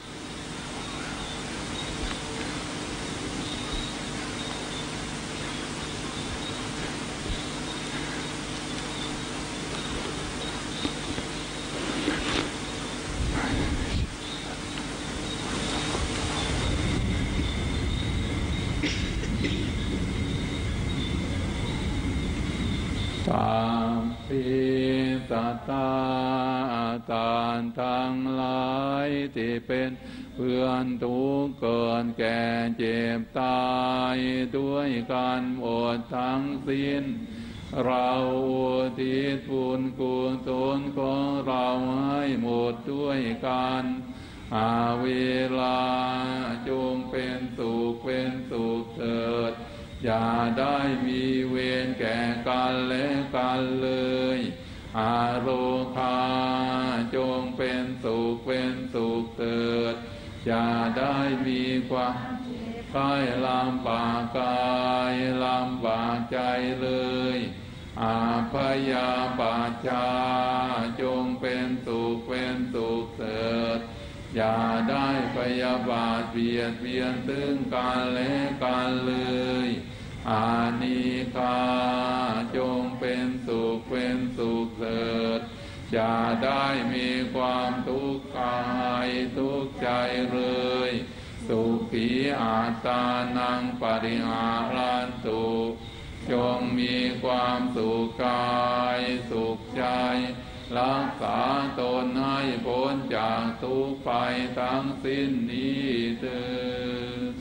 ตามพิสัตตาตานทั้งหลายที่เป็นเพื่อนทุกข์เกิดแก่เจ็บตายด้วยกันหมดทั้งสิ้นเราอุทิศบุญกุศลของเราให้หมดด้วยกันอาเวลาจงเป็นสุขเป็นสุขเถิดอย่าได้มีเวรแก่กันและกันเลยอาโรคาจงเป็นสุขเป็นสุขเถิดอย่าได้มีความกายลำบากกายลำบากใจเลยอาพยาบาทจาจงเป็นสุขเป็นสุขเถิดอย่าได้พยาบาทเบียดเบียนซึ่งกันและกันเลยอานิคาจงเป็นสุขเป็นสุขเถิดอย่าได้มีความทุกข์กายทุกข์ใจเลยสุขีอาตานังปริหารันตุจงมีความสุขกายสุขใจรักษาตนให้พ้นจากทุกข์ภัยทั้งสิ้นนี้เถิด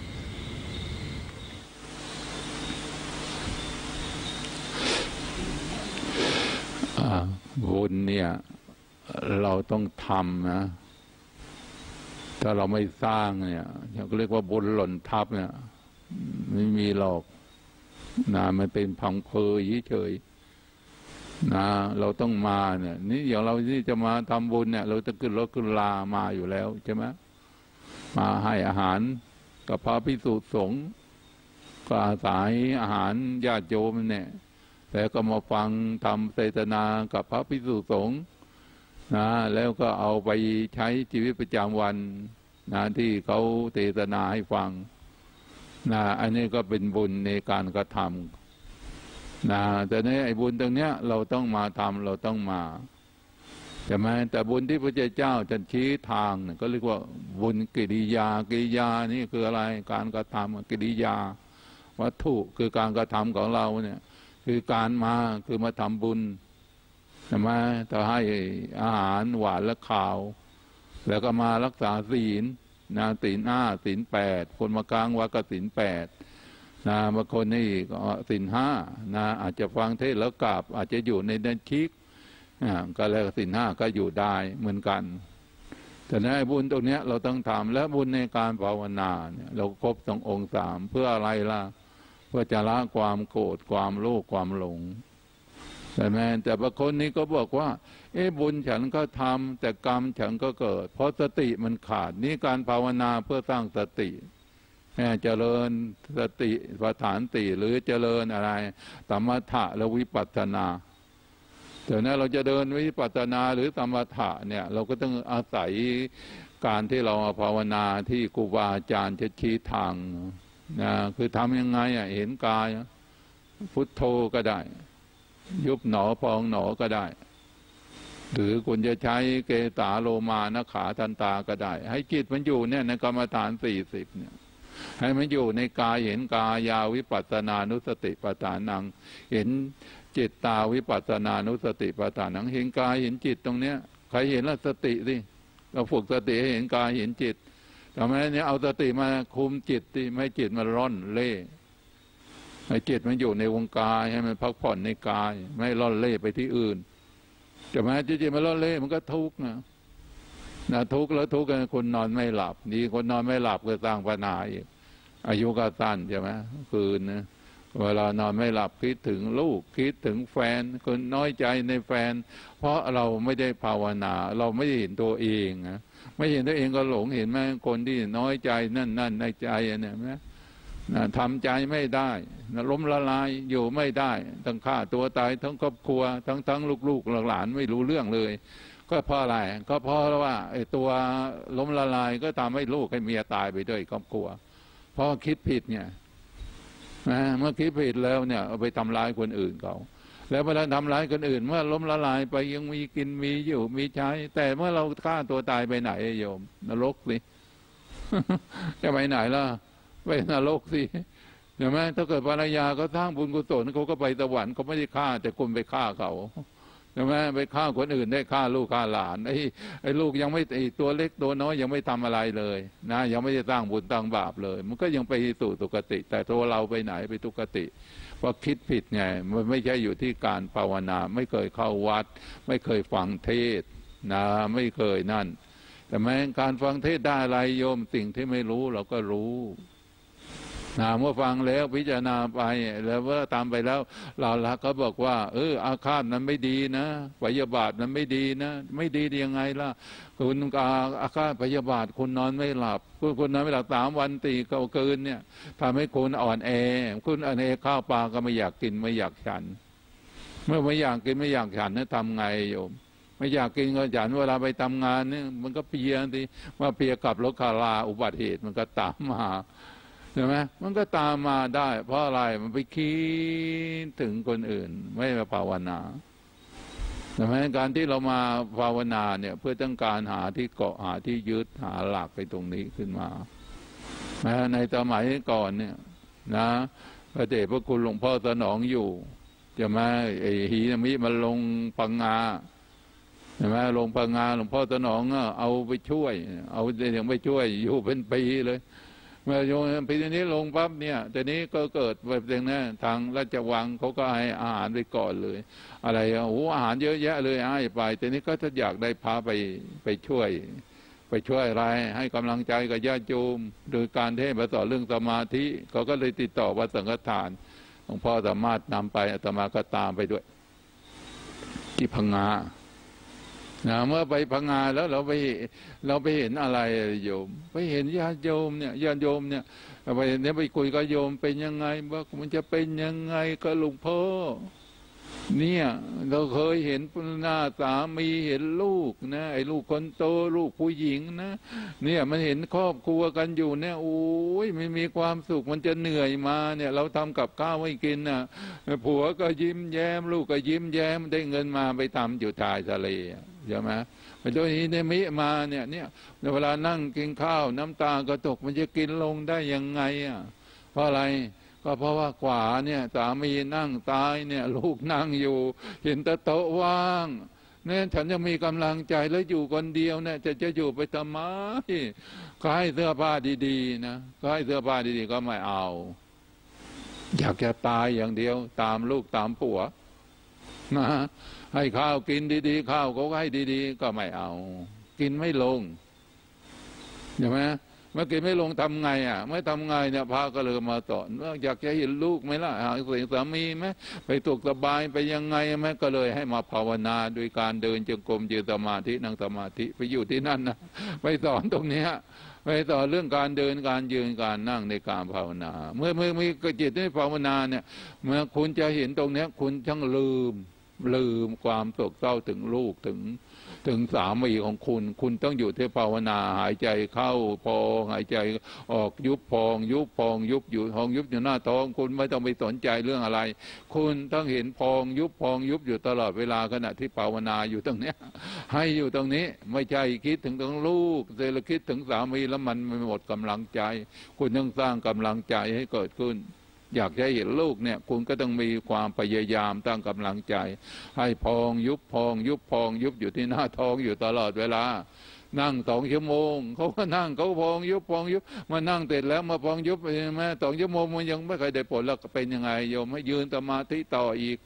บุญเนี่ยเราต้องทำนะถ้าเราไม่สร้างเนี่ยเขาเรียกว่าบุญหล่นทับเนี่ยไม่มีหรอกนะมันเป็นพังเพยเฉยนะเราต้องมาเนี่ยนี่อย่างเราที่จะมาทำบุญเนี่ยเราจะขึ้นรถขึ้นลามาอยู่แล้วใช่ไหมมาให้อาหารกับพระภิกษุสงฆ์ก็อาศัยอาหารญาติโยมเนี่ยแต่ก็มาฟังทำเทศนากับพระภิกษุสงฆ์นะแล้วก็เอาไปใช้ชีวิตประจำวันนะที่เขาเทศนาให้ฟังนะอันนี้ก็เป็นบุญในการกระทำนะแต่ในไอ้บุญตรงเนี้ยเราต้องมาทำเราต้องมาใช่ไหมแต่บุญที่พระเจ้าจะชี้ทางเนี่ยก็เรียกว่าบุญกิริยากิริยานี่คืออะไรการกระทำกิริยาวัตถุคือการกระทำของเราเนี่ยคือการมาคือมาทำบุญใช่ไหมถ้าให้อาหารหวานและข้าวแล้วก็มารักษาศีลนะศีลห้าศีลแปดคนมากลางวัดก็ศีลแปดนะบางคนนี่ก็ศีลห้านะอาจจะฟังเทศน์แล้วกลับอาจจะอยู่ในเดนคิกก็แล้วศีลห้าก็อยู่ได้เหมือนกันแต่ในบุญตรงนี้เราต้องทำและบุญในการภาวนาเนี่ยเราครบสององค์สามเพื่ออะไรล่ะเพื่อจะละความโกรธความโลภความหลงแต่แม้แต่บางคนนี้ก็บอกว่าเอ๊ะบุญฉันก็ทำแต่กรรมฉันก็เกิดเพราะสติมันขาดนี่การภาวนาเพื่อสร้างสติเจริญสติปัฏฐานติหรือเจริญอะไรสมถะและวิปัสสนาแต่นั้นเราจะเดินวิปัสสนาหรือสมถะเนี่ยเราก็ต้องอาศัยการที่เราภาวนาที่ครูบาอาจารย์จะชี้ทางนะคือทำยังไงอ่ะเห็นกายพุทโธก็ได้ยุบหนอพองหนอก็ได้หรือคุณจะใช้เกสาโลมานะขาทันตาก็ได้ให้จิตมันอยู่เนี่ยในกรรมฐานสี่สิบเนี่ยให้มันอยู่ในกายเห็นกายาวิปัสสนานุสติปัฏฐานังเห็นจิตตาวิปัสสนานุสติปัฏฐานังเห็นกายเห็นจิตตรงเนี้ยใครเห็นแล้วสติสิเราฝึกสติให้เห็นกายเห็นจิตทำไมเนี่ยเอาสติมาคุมจิตสิไม่ให้จิตมันร่อนเล่ให้จิตมันอยู่ในวงกายให้มันพักผ่อนในกายไม่ร่อนเล่ไปที่อื่นแต่แม้จิตมันร่อนเล่มันก็ทุกข์นะนะทุกข์แล้วทุกข์กันคนนอนไม่หลับดีคนนอนไม่หลับก็สร้างปัญหาอีกอายุก็สั้นใช่ไหมคืนนะเวลานอนไม่หลับคิดถึงลูกคิดถึงแฟนคนน้อยใจในแฟนเพราะเราไม่ได้ภาวนาเราไม่ได้เห็นตัวเองนะไม่เห็นตัวเองก็หลงเห็นไหมคนที่น้อยใจนั่นนั่นในใจเนี่ยไหมนะทำใจไม่ได้นะล้มละลายอยู่ไม่ได้ทั้งฆ่าตัวตายทั้งครอบครัวทั้งทั้งลูกๆหลานไม่รู้เรื่องเลยก็เพราะอะไรก็เพราะว่าไอ้ตัวล้มละลายก็ทำให้ลูกให้เมียตายไปด้วยครอบครัวเพราะคิดผิดเนี่ยนะเมื่อคิดผิดแล้วเนี่ยเอาไปทำร้ายคนอื่นเขาแล้วเวลาทำร้ายคนอื่นเมื่อล้มละลายไปยังมีกินมีอยู่มีใช้แต่เมื่อเราฆ่าตัวตายไปไหนโยมนรกสิ จะไปไหนล่ะไปนรกสิเห็นไหมถ้าเกิดภรรยาก็สร้างบุญกุศลเขาก็ไปสวรรค์เขาไม่ได้ฆ่าแต่คุณไปฆ่าเขาใช่ไหมไปฆ่าคนอื่นได้ฆ่าลูกฆ่าหลานไอ้ไอ้ลูกยังไม่ไอ้ตัวเล็กตัวน้อยยังไม่ทำอะไรเลยนะยังไม่ได้สร้างบุญสร้างบาปเลยมันก็ยังไปสู่สุคติ แต่ตัวเราไปไหนไปทุกติเพราะคิดผิดไงมันไม่ใช่อยู่ที่การภาวนาไม่เคยเข้าวัดไม่เคยฟังเทศนะไม่เคยนั่นแต่แม้การฟังเทศได้อะไรโยมสิ่งที่ไม่รู้เราก็รู้นะเมื่อฟังแล้วพิจารณาไปแล้วว่าตามไปแล้วเราละก็บอกว่าเอออาฆาตนั้นไม่ดีนะพยาบาทนั้นไม่ดีนะไม่ดีได้ยังไงล่ะคุณอาอาฆาตพยาบาทคุณนอนไม่หลับคุณคุณนอนไม่หลับสามวันตีเก่าเกินเนี่ยทำให้คุณอ่อนแอคุณอ่อนแอข้าวปลาก็ไม่อยากกินไม่อยากฉันเมื่อไม่อยากกินไม่อยากฉันเนี่ยทำไงโยมไม่อยากกินก็ฉันเวลาไปทำงานเนี่ยมันก็เพียทีว่าเพียกับรถคาราอุบัติเหตุมันก็ตามมาใช่ไหมมันก็ตามมาได้เพราะอะไรมันไปคิดถึงคนอื่นไม่มาภาวนาใช่ไหมการที่เรามาภาวนาเนี่ยเพื่อต้องการหาที่เกาะหาที่ยึดหาหลักไปตรงนี้ขึ้นมาในสมัยก่อนเนี่ยนะพระเดชพระคุณหลวงพ่อสนองอยู่จะมาไอ้หีนามิมันลงปังงาใช่ไหมลงปังงาหลวงพ่อสนองเอาไปช่วยเอาอย่างไปช่วยอยู่เป็นปีเลยเมื่อโยมปีนี้ลงปั๊บเนี่ยแต่นี้ก็เกิดแบบอย่างนี้ทางราชวังเขาก็ให้อาหารไปก่อนเลยอะไรโอ้อาหารเยอะแยะเลยให้ไปแต่นี้ก็ถ้าอยากได้พาไปไปช่วยไปช่วยอะไรให้กำลังใจกับญาติโยมโดยการเทศน์สอนเรื่องสมาธิเขาก็เลยติดต่อวัดสังฆทานหลวงพ่อสามารถนำไปอาตมาก็ตามไปด้วยที่พังงานะเมื่อไปพังงาแล้วเราไปเราไปเห็นอะไรโยมไปเห็นญาติโยมเนี่ยญาติโยมเนี่ยไปเนี่ยไปคุยกับโยมเป็นยังไงว่ามันจะเป็นยังไงกับหลวงพ่อเนี่ยเราเคยเห็นหน้าสามีเห็นลูกนะไอ้ลูกคนโตลูกผู้หญิงนะเนี่ยมันเห็นครอบครัวกันอยู่เนี่ยโอ้ยไม่มีความสุขมันจะเหนื่อยมาเนี่ยเราทำกับข้าวให้กินน่ะผัวก็ยิ้มแย้มลูกก็ยิ้มแย้มได้เงินมาไปทำอยู่ชายทะเลใช่ไหมไปโดยนี้เนี่ยมิมาเนี่ยเนี่ยเวลานั่งกินข้าวน้ำตาก็ตกมันจะกินลงได้ยังไงอ่ะเพราะอะไรก็เพราะว่าขวาเนี่ยสามีนั่งตายเนี่ยลูกนั่งอยู่เห็นแต่โต๊ะว่างเนี่ยฉันจะมีกำลังใจแล้วอยู่คนเดียวเนี่ยจะจะอยู่ไปทำไมก็ให้เสื้อผ้าดีๆนะก็ให้เสื้อผ้าดีๆก็ไม่เอาอยากจะตายอย่างเดียวตามลูกตามผัวนะให้ข้าวกินดีๆข้าวก็ให้ดีๆก็ไม่เอากินไม่ลงใช่ไหมเมื่อกินไม่ลงทำไงอ่ะไม่ทำไงเนี่ยพระก็เลยมาสอนว่าอยากจะเห็นลูกไหมล่ะหาเสียงสามีไหมไปตกสบายไปยังไงไหมก็เลยให้มาภาวนาโดยการเดินจงกรมยืนสมาธินั่งสมาธิไปอยู่ที่นั่นนะไปสอนตรงนี้ไปสอนเรื่องการเดินการยืนการนั่งในการภาวนาเมื่อเมื่อมีจิตในภาวนาเนี่ยเมื่อคุณจะเห็นตรงนี้คุณช่างลืมลืมความโศกเศร้าถึงลูกถึงถึงสามีของคุณคุณต้องอยู่ที่ภาวนาหายใจเข้าพองหายใจออกยุบพองยุบพองยุบอยู่พองยุบอยู่หน้าท้องคุณไม่ต้องไปสนใจเรื่องอะไรคุณต้องเห็นพองยุบพองยุบอยู่ตลอดเวลาขณะที่ภาวนาอยู่ตรงนี้ให้อยู่ตรงนี้ไม่ใช่คิดถึงถึงลูกแต่ละคิดถึงสามีแล้วมันไม่หมดกำลังใจคุณต้องสร้างกำลังใจให้เกิดขึ้นอยากจะเห็นลูกเนี่ยคุณก็ต้องมีความพยายามตั้งกำลังใจให้พองยุบพองยุบพองยุบอยู่ที่หน้าท้องอยู่ตลอดเวลานั่งสองชั่วโมงเขาก็นั่งเขาพองยุบพองยุบมานั่งเสร็จแล้วมาพองยุบใช่ไหมสองชั่วโมงมันยังไม่เคยได้ผลแล้วเป็นยังไงโยมให้ยืนสมาธิต่ออีก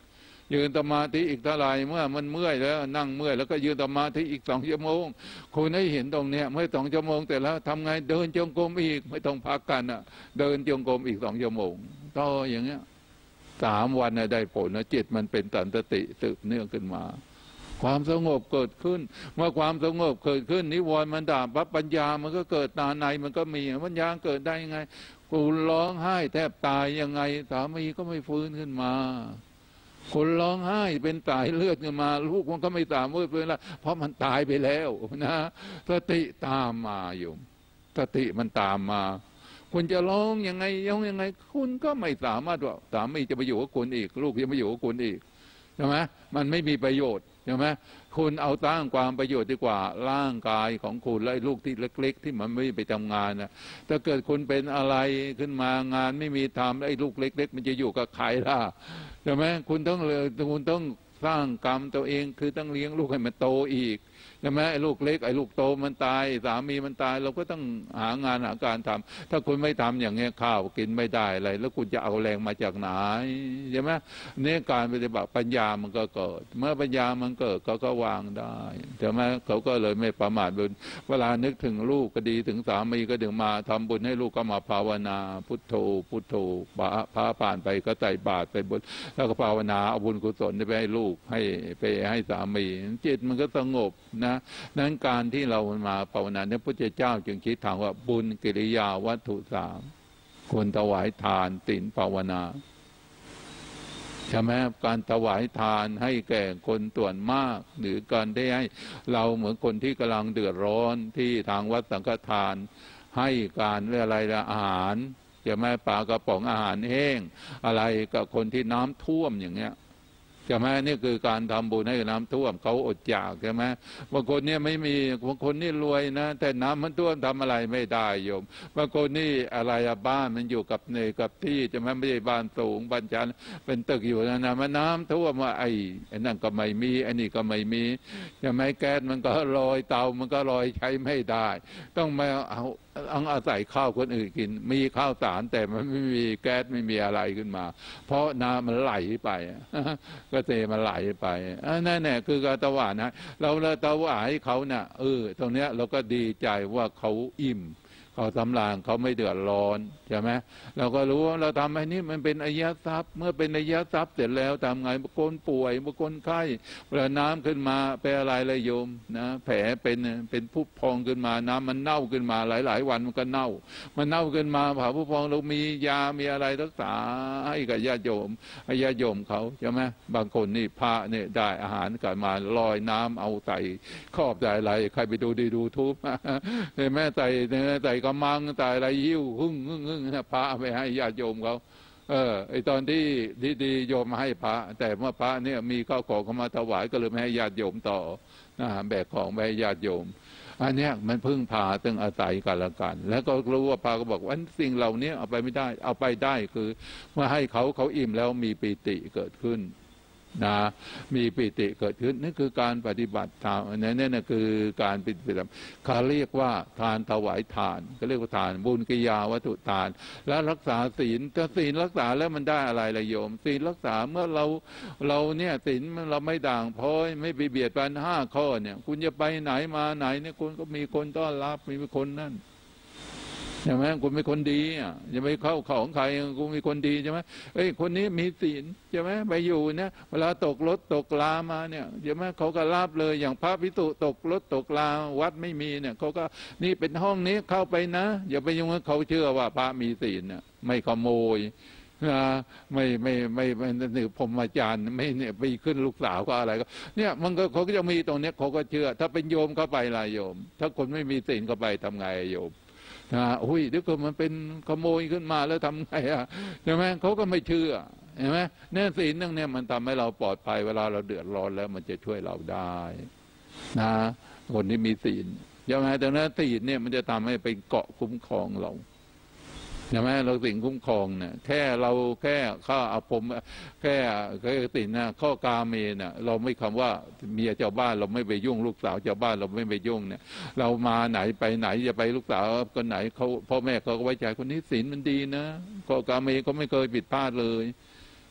ยืนสมาธิอีกเท่าไหร่เมื่อมันเมื่อยแล้วนั่งเมื่อยแล้วก็ยืนสมาธิอีกสองชั่วโมงคุณให้เห็นตรงเนี้ยเมื่อสองชั่วโมงแต่แล้วทำไงเดินจงกรมอีกไม่ต้องพักกันอ่ะเดินจงกรมอีกสองชั่วโมงต่ออย่างเงี้ยสามวันได้ผลนะจิตมันเป็นสันติสืบเนื่องขึ้นมาความสงบเกิดขึ้นเมื่อความสงบเกิดขึ้นนิวรณ์มันดับปั๊บปัญญามันก็เกิดตาในมันก็มีปัญญาเกิดได้ยังไงคุณร้องไห้แทบตายยังไงสามีก็ไม่ฟื้นขึ้นมาคนร้องไห้เป็นสายเลือดขึ้นมาลูกมันก็ไม่ตามเมื่อฟื้นแล้วเพราะมันตายไปแล้วนะสติตามมาอยู่สติมันตามมาคุณจะร้องยังไงร้องยังไงคุณก็ไม่สามารถว่าสามีจะไปอยู่กับคุณอีกลูกจะไปอยู่กับคุณอีกใช่ไหมมันไม่มีประโยชน์ใช่ไหมคุณเอาตั้งความประโยชน์ดีกว่าร่างกายของคุณและลูกที่เล็กๆที่มันไม่ไปทำงานนะถ้าเกิดคุณเป็นอะไรขึ้นมางานไม่มีทำไอ้ลูกเล็กๆมันจะอยู่กับใครล่ะใช่ไหมคุณต้องเลยคุณต้องสร้างกรรมตัวเองคือต้องเลี้ยงลูกให้มันโตอีกใช่ไหมไอ้ลูกเล็กไอ้ลูกโตมันตายสามีมันตายเราก็ต้องหางานหาการทำถ้าคุณไม่ทำอย่างเงี้ยข้าวกินไม่ได้อะไรแล้วคุณจะเอาแรงมาจากไหนใช่ไหมเนี่ยการปฏิบัติปัญญามันก็เกิดเมื่อปัญญามันเกิดเขาก็วางได้ใช่ไหมเขาก็เลยไม่ประมาทบุญเวลานึกถึงลูกก็ดีถึงสามีก็ดึงมาทำบุญให้ลูกก็มาภาวนาพุทโธพุทโธพระผ่านไปก็ใส่บาตรไปบุญแล้วก็ภาวนาเอาบุญกุศลไปให้ลูกให้ไปให้สามีจิตมันก็สงบนะนั้นการที่เรามาภาวนาเนี่ยพระพุทธเจ้าจึงคิดถามว่าบุญกิริยาวัตถุสามควรถวายทานศีลภาวนาใช่ไหมการถวายทานให้แก่คนส่วนมากหรือการได้ให้เราเหมือนคนที่กำลังเดือดร้อนที่ทางวัดสังฆทานให้การเรื่องอะไรละอาหารใช่ไหมปลากระป๋องอาหารแห้งอะไรกับคนที่น้ำท่วมอย่างเงี้ยใช่ไหมนี่คือการทำบุญให้น้ำท่วมเขาอดอยากใช่ไหมบางคนเนี่ยไม่มีบางคนนี่รวยนะแต่น้ำมันท่วมทำอะไรไม่ได้โยมบางคนนี่อะไรบ้านมันอยู่กับเนยกับที่ใช่ไหมไม่ใช่บ้านสูงบ้านชั้นเป็นตึกอยู่นะนะมันน้ำท่วมว่าไอ้ไอ้นั่นก็ไม่มีไอ้นี่ก็ไม่มีใช่ไหมแก๊สมันก็ลอยเตามันก็ลอยใช้ไม่ได้ต้องมาเอาต้องอาศัยข้าวคนอื่นกินมีข้าวสารแต่มันไม่มีแก๊สไม่มีอะไรขึ้นมาเพราะน้ำมันไหลไปก็เตมันไหลไปนั่นแหละคือการถวายนะเราเราถวายเขาเนี่ยเออตรงเนี้ยเราก็ดีใจว่าเขาอิ่มเขาสำราญเขาไม่เดือดร้อนใช่ไหมเราก็รู้ว่าเราทำไอ้นี่มันเป็นอริยทรัพย์เมื่อเป็นอริยทรัพย์เสร็จแล้วทำไงบางคนป่วยบางคนไข้เวลาน้ำขึ้นมาเป็นอะไรเลยโยมนะแผลเป็นเป็นผุพองขึ้นมาน้ำมันเน่าขึ้นมาหลายๆวันมันก็เน่ามันเน่าขึ้นมาผ่าผุพองเรามียามีอะไรรักษาให้กับญาติโยมให้ญาติโยมเขาใช่ไหมบางคนนี่พระเนี่ยได้อาหารกันมาลอยน้ำเอาใส่ครอบใส่อะไรใครไปดูดีดูทุบแม่ใส่ใส่กระมังใส่อะไรยิ้วหึ่งหึ่งหึ่งพระไปให้ญาติโยมเขาเออไอตอนที่ดีๆโยมมาให้พระแต่เมื่อพระเนี่ยมีข้าวของเขามาถวายก็เลยไม่ให้ญาติโยมต่อนะแบกของไปให้ญาติโยมอันเนี้ยมันพึ่งพาต้องอาศัยกันละกันแล้วก็รู้ว่าพระก็บอกว่าสิ่งเหล่านี้เอาไปไม่ได้เอาไปได้คือเมื่อให้เขาเขาอิ่มแล้วมีปิติเกิดขึ้นนะมีปิติเกิดขึ้นนี่คือการปฏิบัติธรรมนั่นนี่นะคือการปฏิบัติเขาเรียกว่าทานถวายทานก็เรียกว่าทานบุญกิยาวัตถุทานแล้วรักษาศีลถ้าศีลรักษาแล้วมันได้อะไรละโยมศีลรักษาเมื่อเราเราเนี่ยศีลเราไม่ด่างพร้อยไม่ไปเบียดบังห้าข้อเนี่ยคุณจะไปไหนมาไหนเนี่ยคุณก็มีคนต้อนรับมีคนนั่นใช่ไหมคุณเป็นคนดีอ่ะอย่าไปเข้าของใครคุณเป็นคนดีใช่ไหมเอ้ยคนนี้มีศีลใช่ไหมไปอยู่เนี่ยเวลาตกรถตกลามาเนี่ยใช่ไหมเขาก็รับเลยอย่างพระภิกษุตกรถตกลาวัดไม่มีเนี่ยเขาก็นี่เป็นห้องนี้เข้าไปนะอย่าไปยุ่งเขาเชื่อว่าพระมีศีลเนี่ยไม่ขโมยนะไม่ไม่ไม่ไม่นี่พรหมจารย์ไม่เนี่ยไปขึ้นลูกสาวก็อะไรก็เนี่ยมันก็เขาก็จะมีตรงเนี้ยเขาก็เชื่อถ้าเป็นโยมเข้าไปล่ะโยมถ้าคนไม่มีศีลเข้าไปทำไงโยมนะอุ้ยเดี๋ยวก็มันเป็นขโมยขึ้นมาแล้วทำไงอ่ะใช่ไหมเขาก็ไม่เชื่อเห็นไหมเนี่ยศีลนั่งเนี่ยมันทำให้เราปลอดภัยเวลาเราเดือดร้อนแล้วมันจะช่วยเราได้นะคนที่มีศีลใช่ไหมแต่นั้นศีลเนี่ยมันจะทำให้เป็นเกาะคุ้มครองเราใช่ไหมเราสิ่งคุ้มครองเนี่ยแค่เราแค่ข้าอาภมแค่แค่ตินะข้อกาเมเนี่ยเราไม่คำว่าเมียเจ้าบ้านเราไม่ไปยุ่งลูกสาวเจ้าบ้านเราไม่ไปยุ่งเนี่ยเรามาไหนไปไหนจะไปลูกสาวคนไหนเขาพ่อแม่เขาก็ไว้ใจคนนี้ศีลมันดีนะข้อกาเมเขาไม่เคยผิดพลาดเลย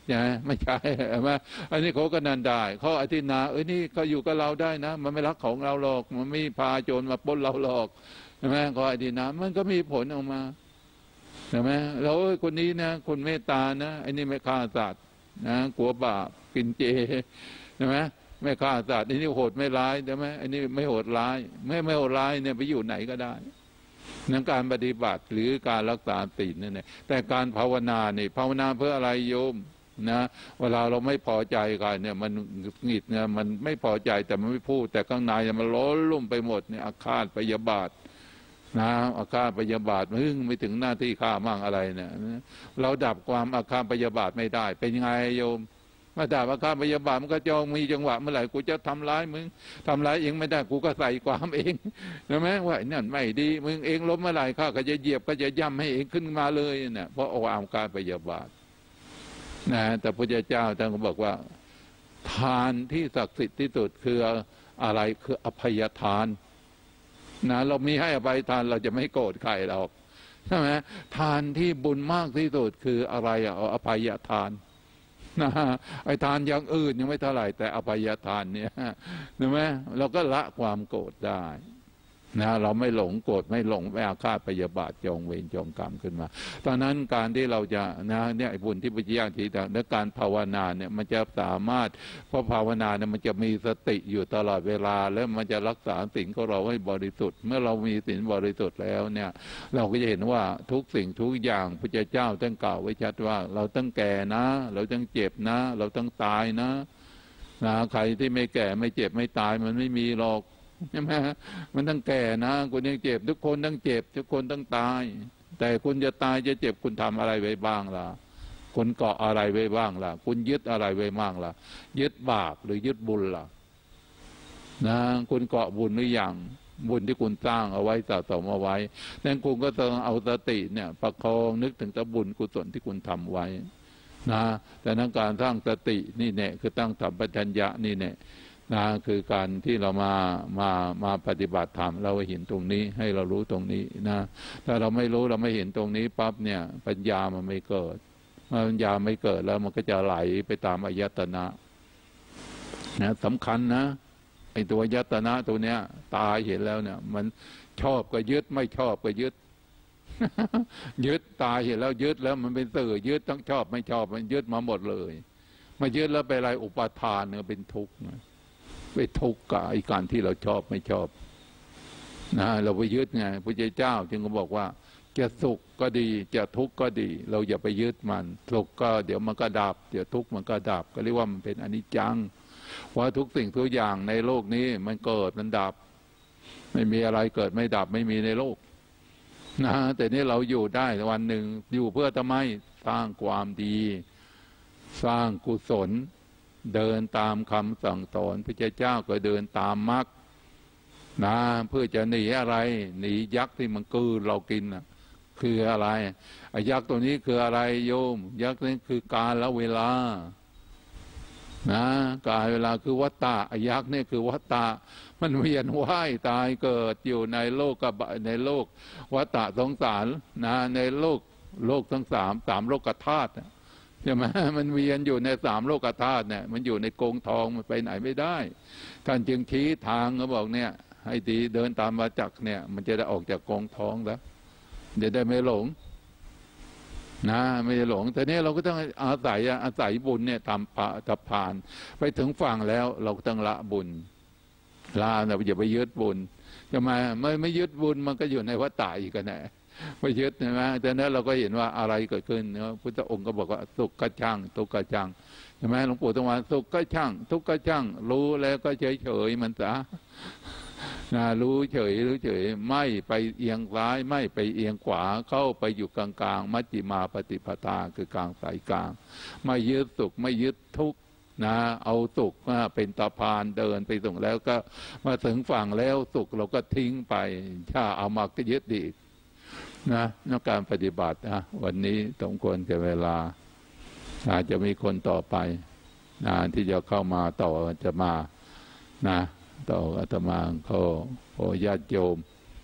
ใช่ไหมไม่ใช่ใช่ไหมอันนี้เขาก็นันได้เขาอธินาเอ้ยนี่เขาอยู่กับเราได้นะมันไม่รักของเราหรอกมันไม่พาโจรมาปล้นเราหรอกใช่ไหมเขาอธินามันก็มีผลออกมาใช่ไหมแล้วคนนี้นะคนเมตตานะไอ้นี่ไม่ฆ่าสัตว์นะกลัวบาปกินเจใช่ไหมไม่ฆ่าสัตว์ไอ้นี่โหดไม่ร้ายใช่ไหมไอ้นี่ไม่โหดร้ายไม่ไม่โหดร้ายเนี่ยไปอยู่ไหนก็ได้นั่นการปฏิบัติหรือการรักษาศีลนั่นเองแต่การภาวนาเนี่ยภาวนาเพื่ออะไรโยมนะเวลาเราไม่พอใจกันเนี่ยมันหงิดเนี่ยมันไม่พอใจแต่มันไม่พูดแต่ข้างในมันร้อนรุ่มไปหมดเนี่ยอาฆาตพยาบาทนะอาฆาตพยาบาทมึงไม่ถึงหน้าที่ฆ่ามั่งอะไรเนี่ยเราดับความอาฆาตพยาบาทไม่ได้เป็นยังไงโยมมาด่าอาฆาตพยาบาทมันก็จองมีจังหวะเมื่อไหร่กูจะทำร้ายมึงทำร้ายเองไม่ได้กูก็ใส่ความเองใช่ไหมว่านั่นไม่ดีมึงเองล้มเมื่อไหร่ข้าก็จะเหยียบก็จะย่ำให้เองขึ้นมาเลยเนี่ยเพราะเอาอาฆาตพยาบาทนะแต่พระเจ้าท่านก็บอกว่าทานที่ศักดิ์สิทธิ์ที่สุดคืออะไรคืออภัยทานนะเรามีให้อภัยทานเราจะไม่โกรธใครหรอกใช่ไหมทานที่บุญมากที่สุดคืออะไรอ่ะอภัยทานนะไอ้ทานอย่างอื่นยังไม่เท่าไหร่แต่อภัยทานเนี่ยใช่ไหมเราก็ละความโกรธได้นะเราไม่หลงโกรธไม่หลงไม่อาฆาตพยาบาทจองเวรจองกรรมขึ้นมาตอนนั้นการที่เราจะนะเนี่ยไอ้บุญที่พุทธเจ้าชี้แจงและการภาวนาเนี่ยมันจะสามารถเพราะภาวนาเนี่ยมันจะมีสติอยู่ตลอดเวลาแล้วมันจะรักษาศีลของเราให้บริสุทธิ์เมื่อเรามีศีลบริสุทธิ์แล้วเนี่ยเราก็จะเห็นว่าทุกสิ่งทุกอย่างพุทธเจ้าต้องกล่าวไว้ชัดว่าเราต้องแก่นะเราต้องเจ็บนะเราต้องตายนะนะใครที่ไม่แก่ไม่เจ็บไม่ตายมันไม่มีหรอกใช่ไหมมันต้องแก่นะคุณยังเจ็บทุกคนต้องเจ็บทุกคนต้องตายแต่คุณจะตายจะเจ็บคุณทำอะไรไว้บ้างล่ะคุณเกาะอะไรไว้บ้างล่ะคุณยึดอะไรไว้บ้างล่ะยึดบาปหรือยึดบุญล่ะนะคุณเกาะบุญหรือยังบุญที่คุณสร้างเอาไว้สะสมเอาไว้ดังนั้นคุณก็ต้องเอาสติเนี่ยประคองนึกถึงแต่บุญกุศลที่คุณทำไว้นะแต่นั้นการสร้างสตินี่เนี่ยคือตั้งสัมปชัญญะนี่เนี่ยนะคือการที่เรามามามาปฏิบัติธรรมเราเห็นตรงนี้ให้เรารู้ตรงนี้นะถ้าเราไม่รู้เราไม่เห็นตรงนี้ปั๊บเนี่ยปัญญามันไม่เกิดเมื่อปัญญาไม่เกิดแล้วมันก็จะไหลไปตามอายตนะนะสำคัญนะไอ้ตัวอายตนะตัวเนี้ยตาเห็นแล้วเนี่ยมันชอบก็ยึดไม่ชอบก็ยึด ยึดตาเห็นแล้วยึดแล้วมันเป็นสื่อยึดทั้งชอบไม่ชอบมันยึดมาหมดเลยมายึดแล้วไปอะไรอุปาทานเนี่ยเป็นทุกข์ไปทุกข์กับไอ้การที่เราชอบไม่ชอบนะเราไปยึดไงพระเจ้าจึงก็บอกว่าจะสุขก็ดีจะทุกข์ก็ดี เราอย่าไปยึดมันสุขก็เดี๋ยวมันก็ดับเดี๋ยวทุกข์มันก็ดับก็เรียกว่ามันเป็นอนิจจังเพราะทุกสิ่งทุกอย่างในโลกนี้มันเกิดมันดับไม่มีอะไรเกิดไม่ดับไม่มีในโลกนะแต่นี่เราอยู่ได้วันหนึ่งอยู่เพื่อทำไมสร้างความดีสร้างกุศลเดินตามคำสั่งสอนพระเจ้าก็เดินตามมรรคนะเพื่อจะหนีอะไรหนียักษ์ที่มันกืนเรากินนะคืออะไรไอ้ยักษ์ตัวนี้คืออะไรโยมยักษ์นี้คือการละเวลานะการเวลาคือวัฏฏะไอ้ยักษ์นี่คือวัฏฏะมันเวียนว่ายตายเกิดอยู่ในโลกกับในโลกวัฏฏะสงสารนะในโลกโลกทั้งสามสามโลกธาตุใช่ไหมมันเวียนอยู่ในสามโลกธาตุเนี่ยมันอยู่ในกรงทองมันไปไหนไม่ได้ท่านจึงชี้ทางเขาบอกเนี่ยให้ดีเดินตามมาจักเนี่ยมันจะได้ออกจากกรงทองแล้วเดี๋ยวได้ไม่หลงนะไม่ได้หลงแต่นี้เราก็ต้องอาศัยอาศัยบุญเนี่ยทำผ่าทับผ่านไปถึงฝั่งแล้วเราก็ต้องละบุญละเราอย่าไปยึดบุญจะมาไม่ไม่ยึดบุญมันก็อยู่ในวัฏฏะอีกกันแน่ไม่ยึดใช่ไหมแต่นั้นเราก็เห็นว่าอะไรเกิดขึ้นเนาะพุทธองค์ก็บอกว่าสุขก็ช่างทุกข์ก็ช่างใช่ไหมหลวงปู่ต้องว่าสุขก็ช่างทุกข์ก็ช่างรู้แล้วก็เฉยเฉยมันซะนะรู้เฉยรู้เฉยไม่ไปเอียงซ้ายไม่ไปเอียงขวาเข้าไปอยู่กลางๆมัจจิมาปฏิปทาคือกลางสายกลางไม่ยึดสุขไม่ยึดทุกข์นะเอาสุขมาเป็นตะพานเดินไปส่งแล้วก็มาถึงฝั่งแล้วสุขเราก็ทิ้งไปถ้าเอามาก็ยึดดีนะนักการปฏิบัตินะวันนี้สมควรแก่เวลาอาจจะมีคนต่อไปนะที่จะเข้ามาต่อจะมานะต่ออาตมาเขาโอญาติโยม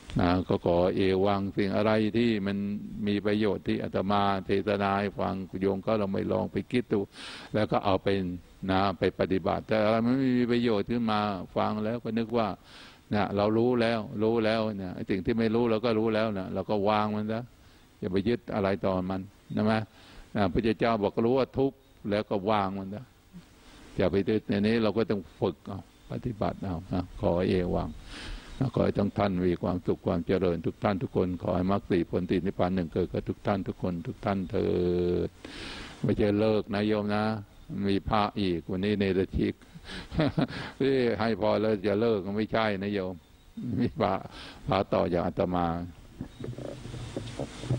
นะก็ขอเอวังสิ่งอะไรที่มันมีประโยชน์ที่อาตมาเทศนาให้ฟังโยมก็เราไม่ลองไปคิดดูแล้วก็เอาเป็นนะไปปฏิบัติแต่อะไรมันไม่มีประโยชน์ขึ้นมาฟังแล้วก็นึกว่านะเรารู้แล้วรู้แล้วเนี่ยสิ่งที่ไม่รู้เราก็รู้แล้วนะเราก็วางมันซะอย่าไปยึดอะไรต่อมันนะมั้ยนะพระเจ้าบอกรู้ว่าทุกข์แล้วก็วางมันซะอย่าไปยึดในนี้เราก็ต้องฝึกเอาปฏิบัติเอานะขอเอวังขอให้ทั้งท่านมีความสุขความเจริญทุกท่านทุกคนขอให้มรรคสี่ผลนิพพานหนึ่งเกิดกับทุกท่านทุกคนทุกท่านเถิดไม่ใช่เลิกนะโยมนะมีพระอีกวันนี้เนรชิกที่ให้พอแล้วจะเลิกก็ไม่ใช่นะโยมมีพระพระต่ออย่างอาตมา